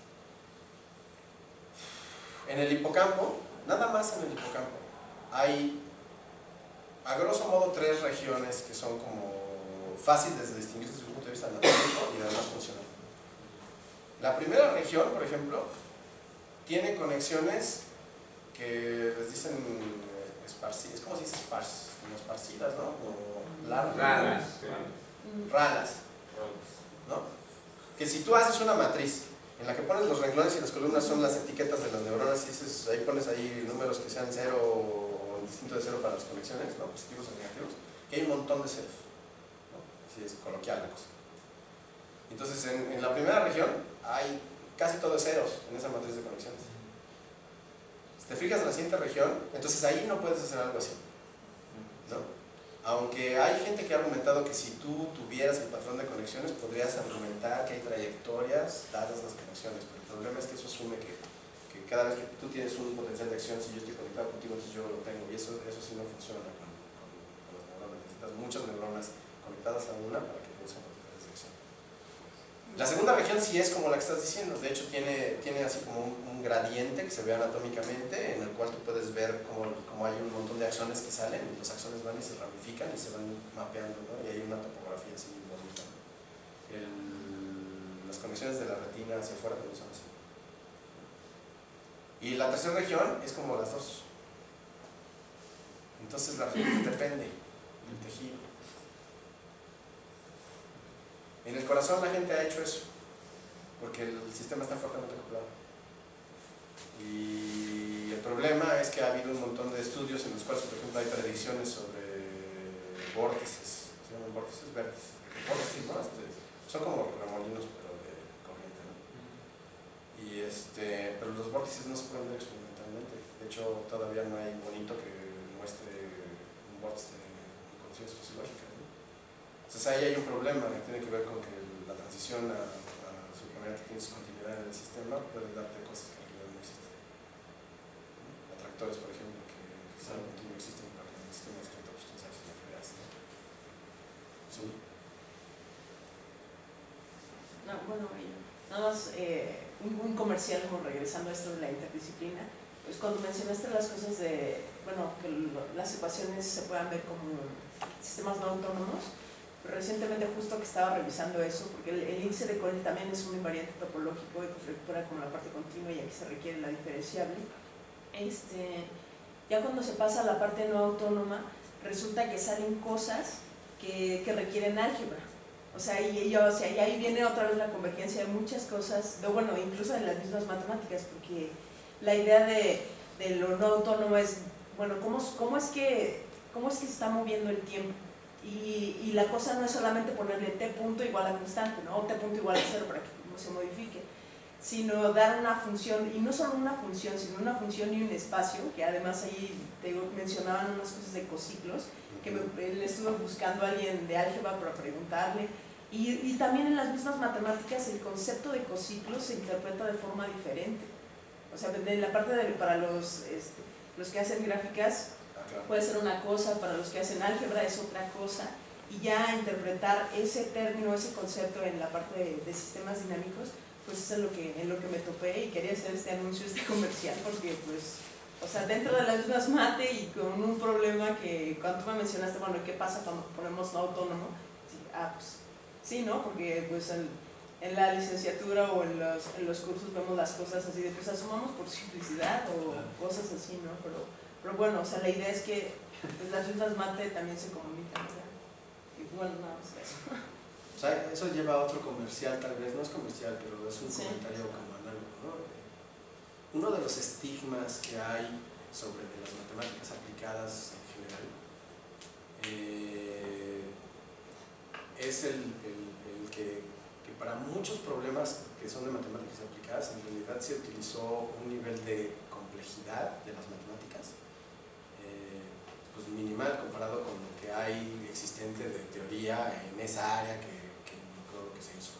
En el hipocampo, nada más en el hipocampo, hay a grosso modo tres regiones que son como fáciles de distinguir desde un punto de vista anatómico y además funcional. La primera región, por ejemplo, tiene conexiones que les dicen esparcidas, es como se dice espars, como esparcidas, ¿no? Como largas. Raras. Ralas, ¿no? Que si tú haces una matriz en la que pones los renglones y las columnas son las etiquetas de las neuronas y dices, ahí pones ahí números que sean cero o distinto de cero para las conexiones, ¿no? Positivos o negativos, y hay un montón de ceros, ¿no? Así es coloquial la cosa. Entonces en, en la primera región hay casi todo de ceros en esa matriz de conexiones. Si te fijas en la siguiente región, entonces ahí no puedes hacer algo así, ¿no? Aunque hay gente que ha argumentado que si tú tuvieras el patrón de conexiones podrías argumentar que hay trayectorias dadas las conexiones, pero el problema es que eso asume que, que cada vez que tú tienes un potencial de acción, si yo estoy conectado contigo, entonces yo lo tengo, y eso, eso sí no funciona con, con, con las neuronas. Necesitas muchas neuronas conectadas a una para que produzcan potenciales de acción. La segunda región sí es como la que estás diciendo, de hecho tiene, tiene así como un, un gradiente que se ve anatómicamente en el cual tú puedes ver como, como hay un montón de axones que salen y los axones van y se ramifican y se van mapeando, ¿no? Y hay una topografía así muy bonita, ¿no? El, las conexiones de la retina hacia afuera también son así. Y la tercera región es como las dos. Entonces la región depende del tejido. En el corazón la gente ha hecho eso, porque el sistema está fuertemente acoplado. Y el problema es que ha habido un montón de estudios en los cuales, por ejemplo, hay predicciones sobre vórtices, se llaman vórtices, vértices, vórtices, ¿no? Este, son como remolinos, pero de corriente, ¿no? Y este, pero los vórtices no se pueden ver experimentalmente. De hecho, todavía no hay bonito que muestre un vórtice en condiciones fisiológicas. Entonces ahí hay un problema que tiene que ver con que la transición a, a suponer que tienes continuidad en el sistema puede darte cosas que en realidad no existen. Atractores, por ejemplo, que quizá no existen porque el sistema escrito pues quién sabe si lo creas, ¿no? Sí. bueno, nada más eh, un, un comercial como regresando a esto de la interdisciplina, pues cuando mencionaste las cosas de, bueno, que lo, las ecuaciones se puedan ver como sistemas no autónomos, pues recientemente justo que estaba revisando eso, porque el, el índice de Cole también es un invariante topológico y pues recupera como la parte continua y aquí se requiere la diferenciable. Este, ya cuando se pasa a la parte no autónoma, resulta que salen cosas que, que requieren álgebra. O sea, y, y, o sea, y ahí viene otra vez la convergencia de muchas cosas, de, bueno, incluso de las mismas matemáticas, porque la idea de, de lo no autónomo es, bueno, ¿cómo, cómo, es que, cómo es que se está moviendo el tiempo? Y, y la cosa no es solamente ponerle t punto igual a constante, ¿no? O t punto igual a cero para que no se modifique, sino dar una función, y no solo una función, sino una función y un espacio, que además ahí te digo, mencionaban unas cosas de cociclos, que me, le estuve buscando a alguien de álgebra para preguntarle, y, y también en las mismas matemáticas el concepto de cociclos se interpreta de forma diferente. O sea, en la parte de para los, este, los que hacen gráficas puede ser una cosa, para los que hacen álgebra es otra cosa, y ya interpretar ese término, ese concepto en la parte de, de sistemas dinámicos, pues eso es lo que, en lo que me topé y quería hacer este anuncio, este comercial, porque pues, o sea, dentro de las mismas mate y con un problema que cuando tú me mencionaste, bueno, ¿qué pasa cuando ponemos no autónomo? Sí, ah, pues sí, ¿no? Porque pues en, en la licenciatura o en los, en los cursos vemos las cosas así de pues asumamos por simplicidad o cosas así, ¿no? Pero, pero bueno, o sea, la idea es que pues, las mismas mate también se comunican, ¿verdad? Y bueno, nada más eso. O sea, eso lleva a otro comercial, tal vez, no es comercial, pero es un Sí. comentario como análogo, ¿no? Uno de los estigmas que hay sobre de las matemáticas aplicadas en general eh, es el, el, el que, que para muchos problemas que son de matemáticas aplicadas, en realidad se utilizó un nivel de complejidad de las matemáticas eh, pues minimal comparado con lo que hay existente de teoría en esa área que lo que se hizo.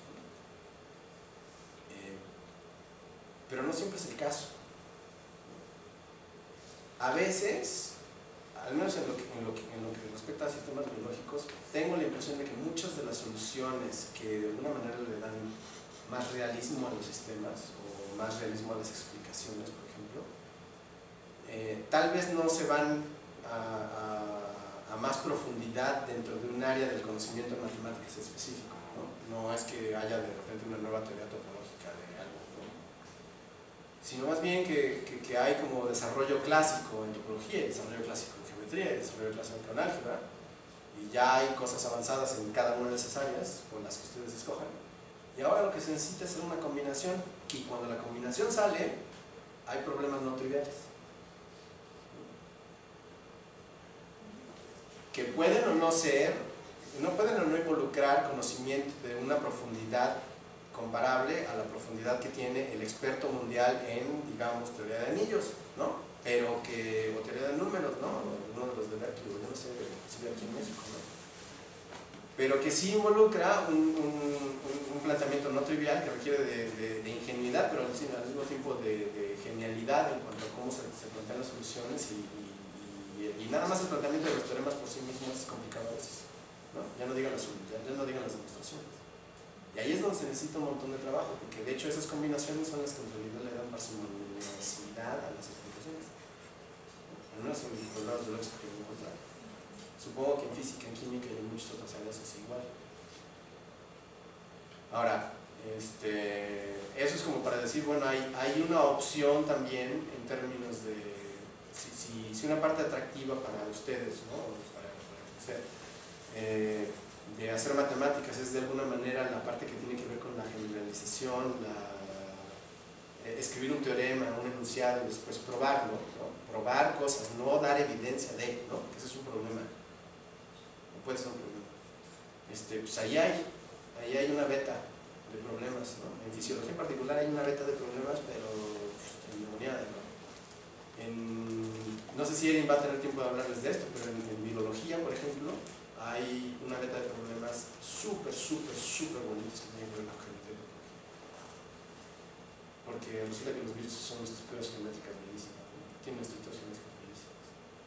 Eh, pero no siempre es el caso. A veces, al menos en lo, que, en, lo que, en lo que respecta a sistemas biológicos, tengo la impresión de que muchas de las soluciones que de alguna manera le dan más realismo a los sistemas o más realismo a las explicaciones, por ejemplo, eh, tal vez no se van a, a, a más profundidad dentro de un área del conocimiento en matemáticas específico. No es que haya de repente una nueva teoría topológica de algo, ¿no? Sino más bien que, que, que hay como desarrollo clásico en topología, desarrollo clásico en geometría, desarrollo clásico en álgebra, y ya hay cosas avanzadas en cada una de esas áreas, con las que ustedes escojan, y ahora lo que se necesita es hacer una combinación, y cuando la combinación sale, hay problemas no triviales, que pueden o no ser no pueden o no involucrar conocimiento de una profundidad comparable a la profundidad que tiene el experto mundial en, digamos, teoría de anillos, ¿no? Pero que, o teoría de números, ¿no? Uno de los de Berkeley, yo no sé si aquí en México, ¿no? Pero que sí involucra un, un, un planteamiento no trivial que requiere de, de, de ingenuidad, pero al mismo tiempo de, de genialidad en cuanto a cómo se, se plantean las soluciones y, y, y, y nada más el planteamiento de los teoremas por sí mismo es complicado a veces. ¿No? Ya, no digan las, ya, ya no digan las demostraciones. Y ahí es donde se necesita un montón de trabajo, porque de hecho esas combinaciones son las que en realidad le dan parsimoniosidad a las explicaciones. En unas son los problemas de lógica que voy a encontrar. Supongo que en física, en química y en muchas otras áreas es igual. Ahora, este, eso es como para decir, bueno, hay, hay una opción también en términos de si, si, si una parte atractiva para ustedes, ¿no? Para, para crecer. Eh, de hacer matemáticas es de alguna manera la parte que tiene que ver con la generalización, la, eh, escribir un teorema, un enunciado y después probarlo, ¿no? Probar cosas, no dar evidencia de, ¿no? Ese es un problema, no puede ser un problema. Este, pues ahí hay, ahí hay una beta de problemas, ¿no? En fisiología en particular hay una beta de problemas, pero pues, endemoniada, ¿no? En, no sé si Erin va a tener tiempo de hablarles de esto, pero en, en biología, por ejemplo, hay una beta de problemas súper, súper, súper bonitos que tienen que ver con geometría y topología. Porque resulta que los virus son estructuras geométricas bellísimas, ¿no? Tienen estructuras geométricas bellísimas.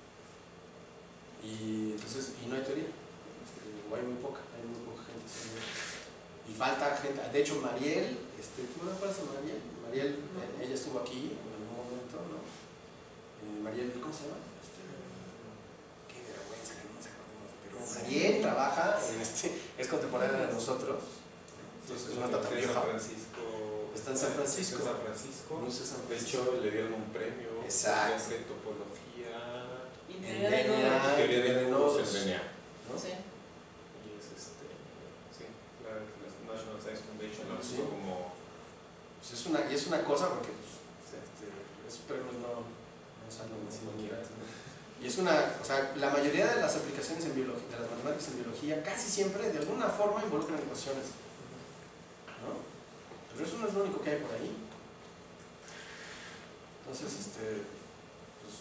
Y entonces, y no hay teoría, este, o hay muy poca, hay muy poca gente haciendo eso. Y falta gente, de hecho Mariel, este, ¿tú no acuerdas de Mariel? Mariel, eh, ella estuvo aquí en algún momento, ¿no? Eh, Mariel, ¿cómo se llama? Este, qué vergüenza que no nos acordemos, pero Mariel trabaja, en este, es contemporánea de nosotros, entonces no está tan San vieja. Francisco. Está en San Francisco. Está en San Francisco. No sé, San De Francisco. hecho, le dieron un premio. Exacto. De topología. Y En teoría de D N A, nodos. Teoría de de nodos nodos, en D N A. ¿no? Sí. Y es este. Sí, la, la National Science Foundation lo Sí. hizo como. Pues es una, y es una cosa porque pues, este, esos premios no, no salen así de gratis, ¿no? Y es una, o sea, la mayoría de las aplicaciones en biología, de las matemáticas en biología, casi siempre de alguna forma involucran ecuaciones, ¿no? Pero eso no es lo único que hay por ahí. Entonces, este, pues,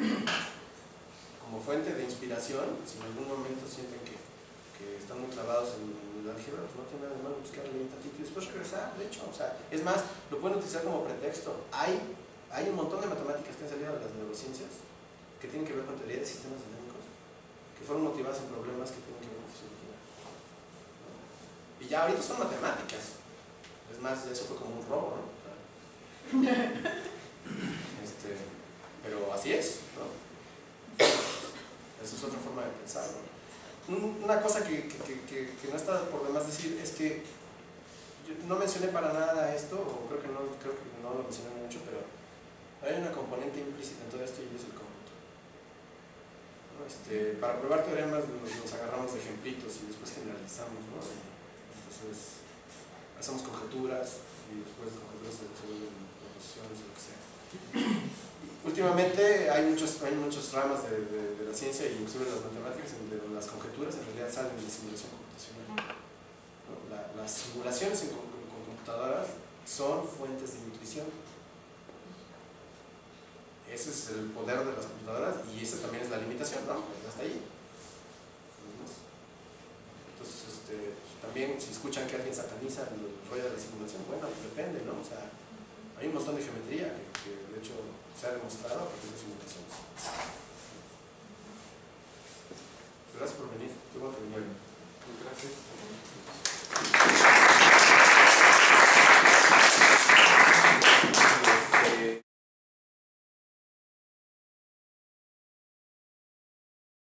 como fuente de inspiración, si en algún momento sienten que, que están muy clavados en, en el álgebra, pues no tiene nada de malo buscarle un tantito y después regresar, de hecho, o sea, es más, lo pueden utilizar como pretexto. Hay, hay un montón de matemáticas que han salido de las neurociencias que tienen que ver con teoría de sistemas dinámicos, que fueron motivadas en problemas que tienen que ver con fisiología, ¿no? Y ya ahorita son matemáticas. Es más, eso fue como un robo, ¿no? O sea, este, pero así es, ¿no? Esa es otra forma de pensar, ¿no? Una cosa que, que, que, que no está por demás decir es que yo no mencioné para nada esto, o creo que no, creo que no lo mencioné mucho, pero hay una componente implícita en todo esto y es el cómputo. Este, para probar teoremas nos, nos agarramos de ejemplitos y después generalizamos, ¿no? Entonces hacemos conjeturas y después de conjeturas se vuelven proposiciones o lo que sea. Últimamente hay muchos, hay muchas ramas de, de, de la ciencia y inclusive de las matemáticas en donde las conjeturas en realidad salen de la simulación computacional, ¿no? La, las simulaciones en, con, con computadoras son fuentes de intuición. Ese es el poder de las computadoras y esa también es la limitación, ¿no? Hasta ahí. Entonces, este, también si escuchan que alguien sataniza el rollo de la simulación, bueno, pues depende, ¿no? O sea, hay un montón de geometría que, que de hecho se ha demostrado a partir de simulaciones. Gracias por venir. Qué bueno que vinieron. Gracias.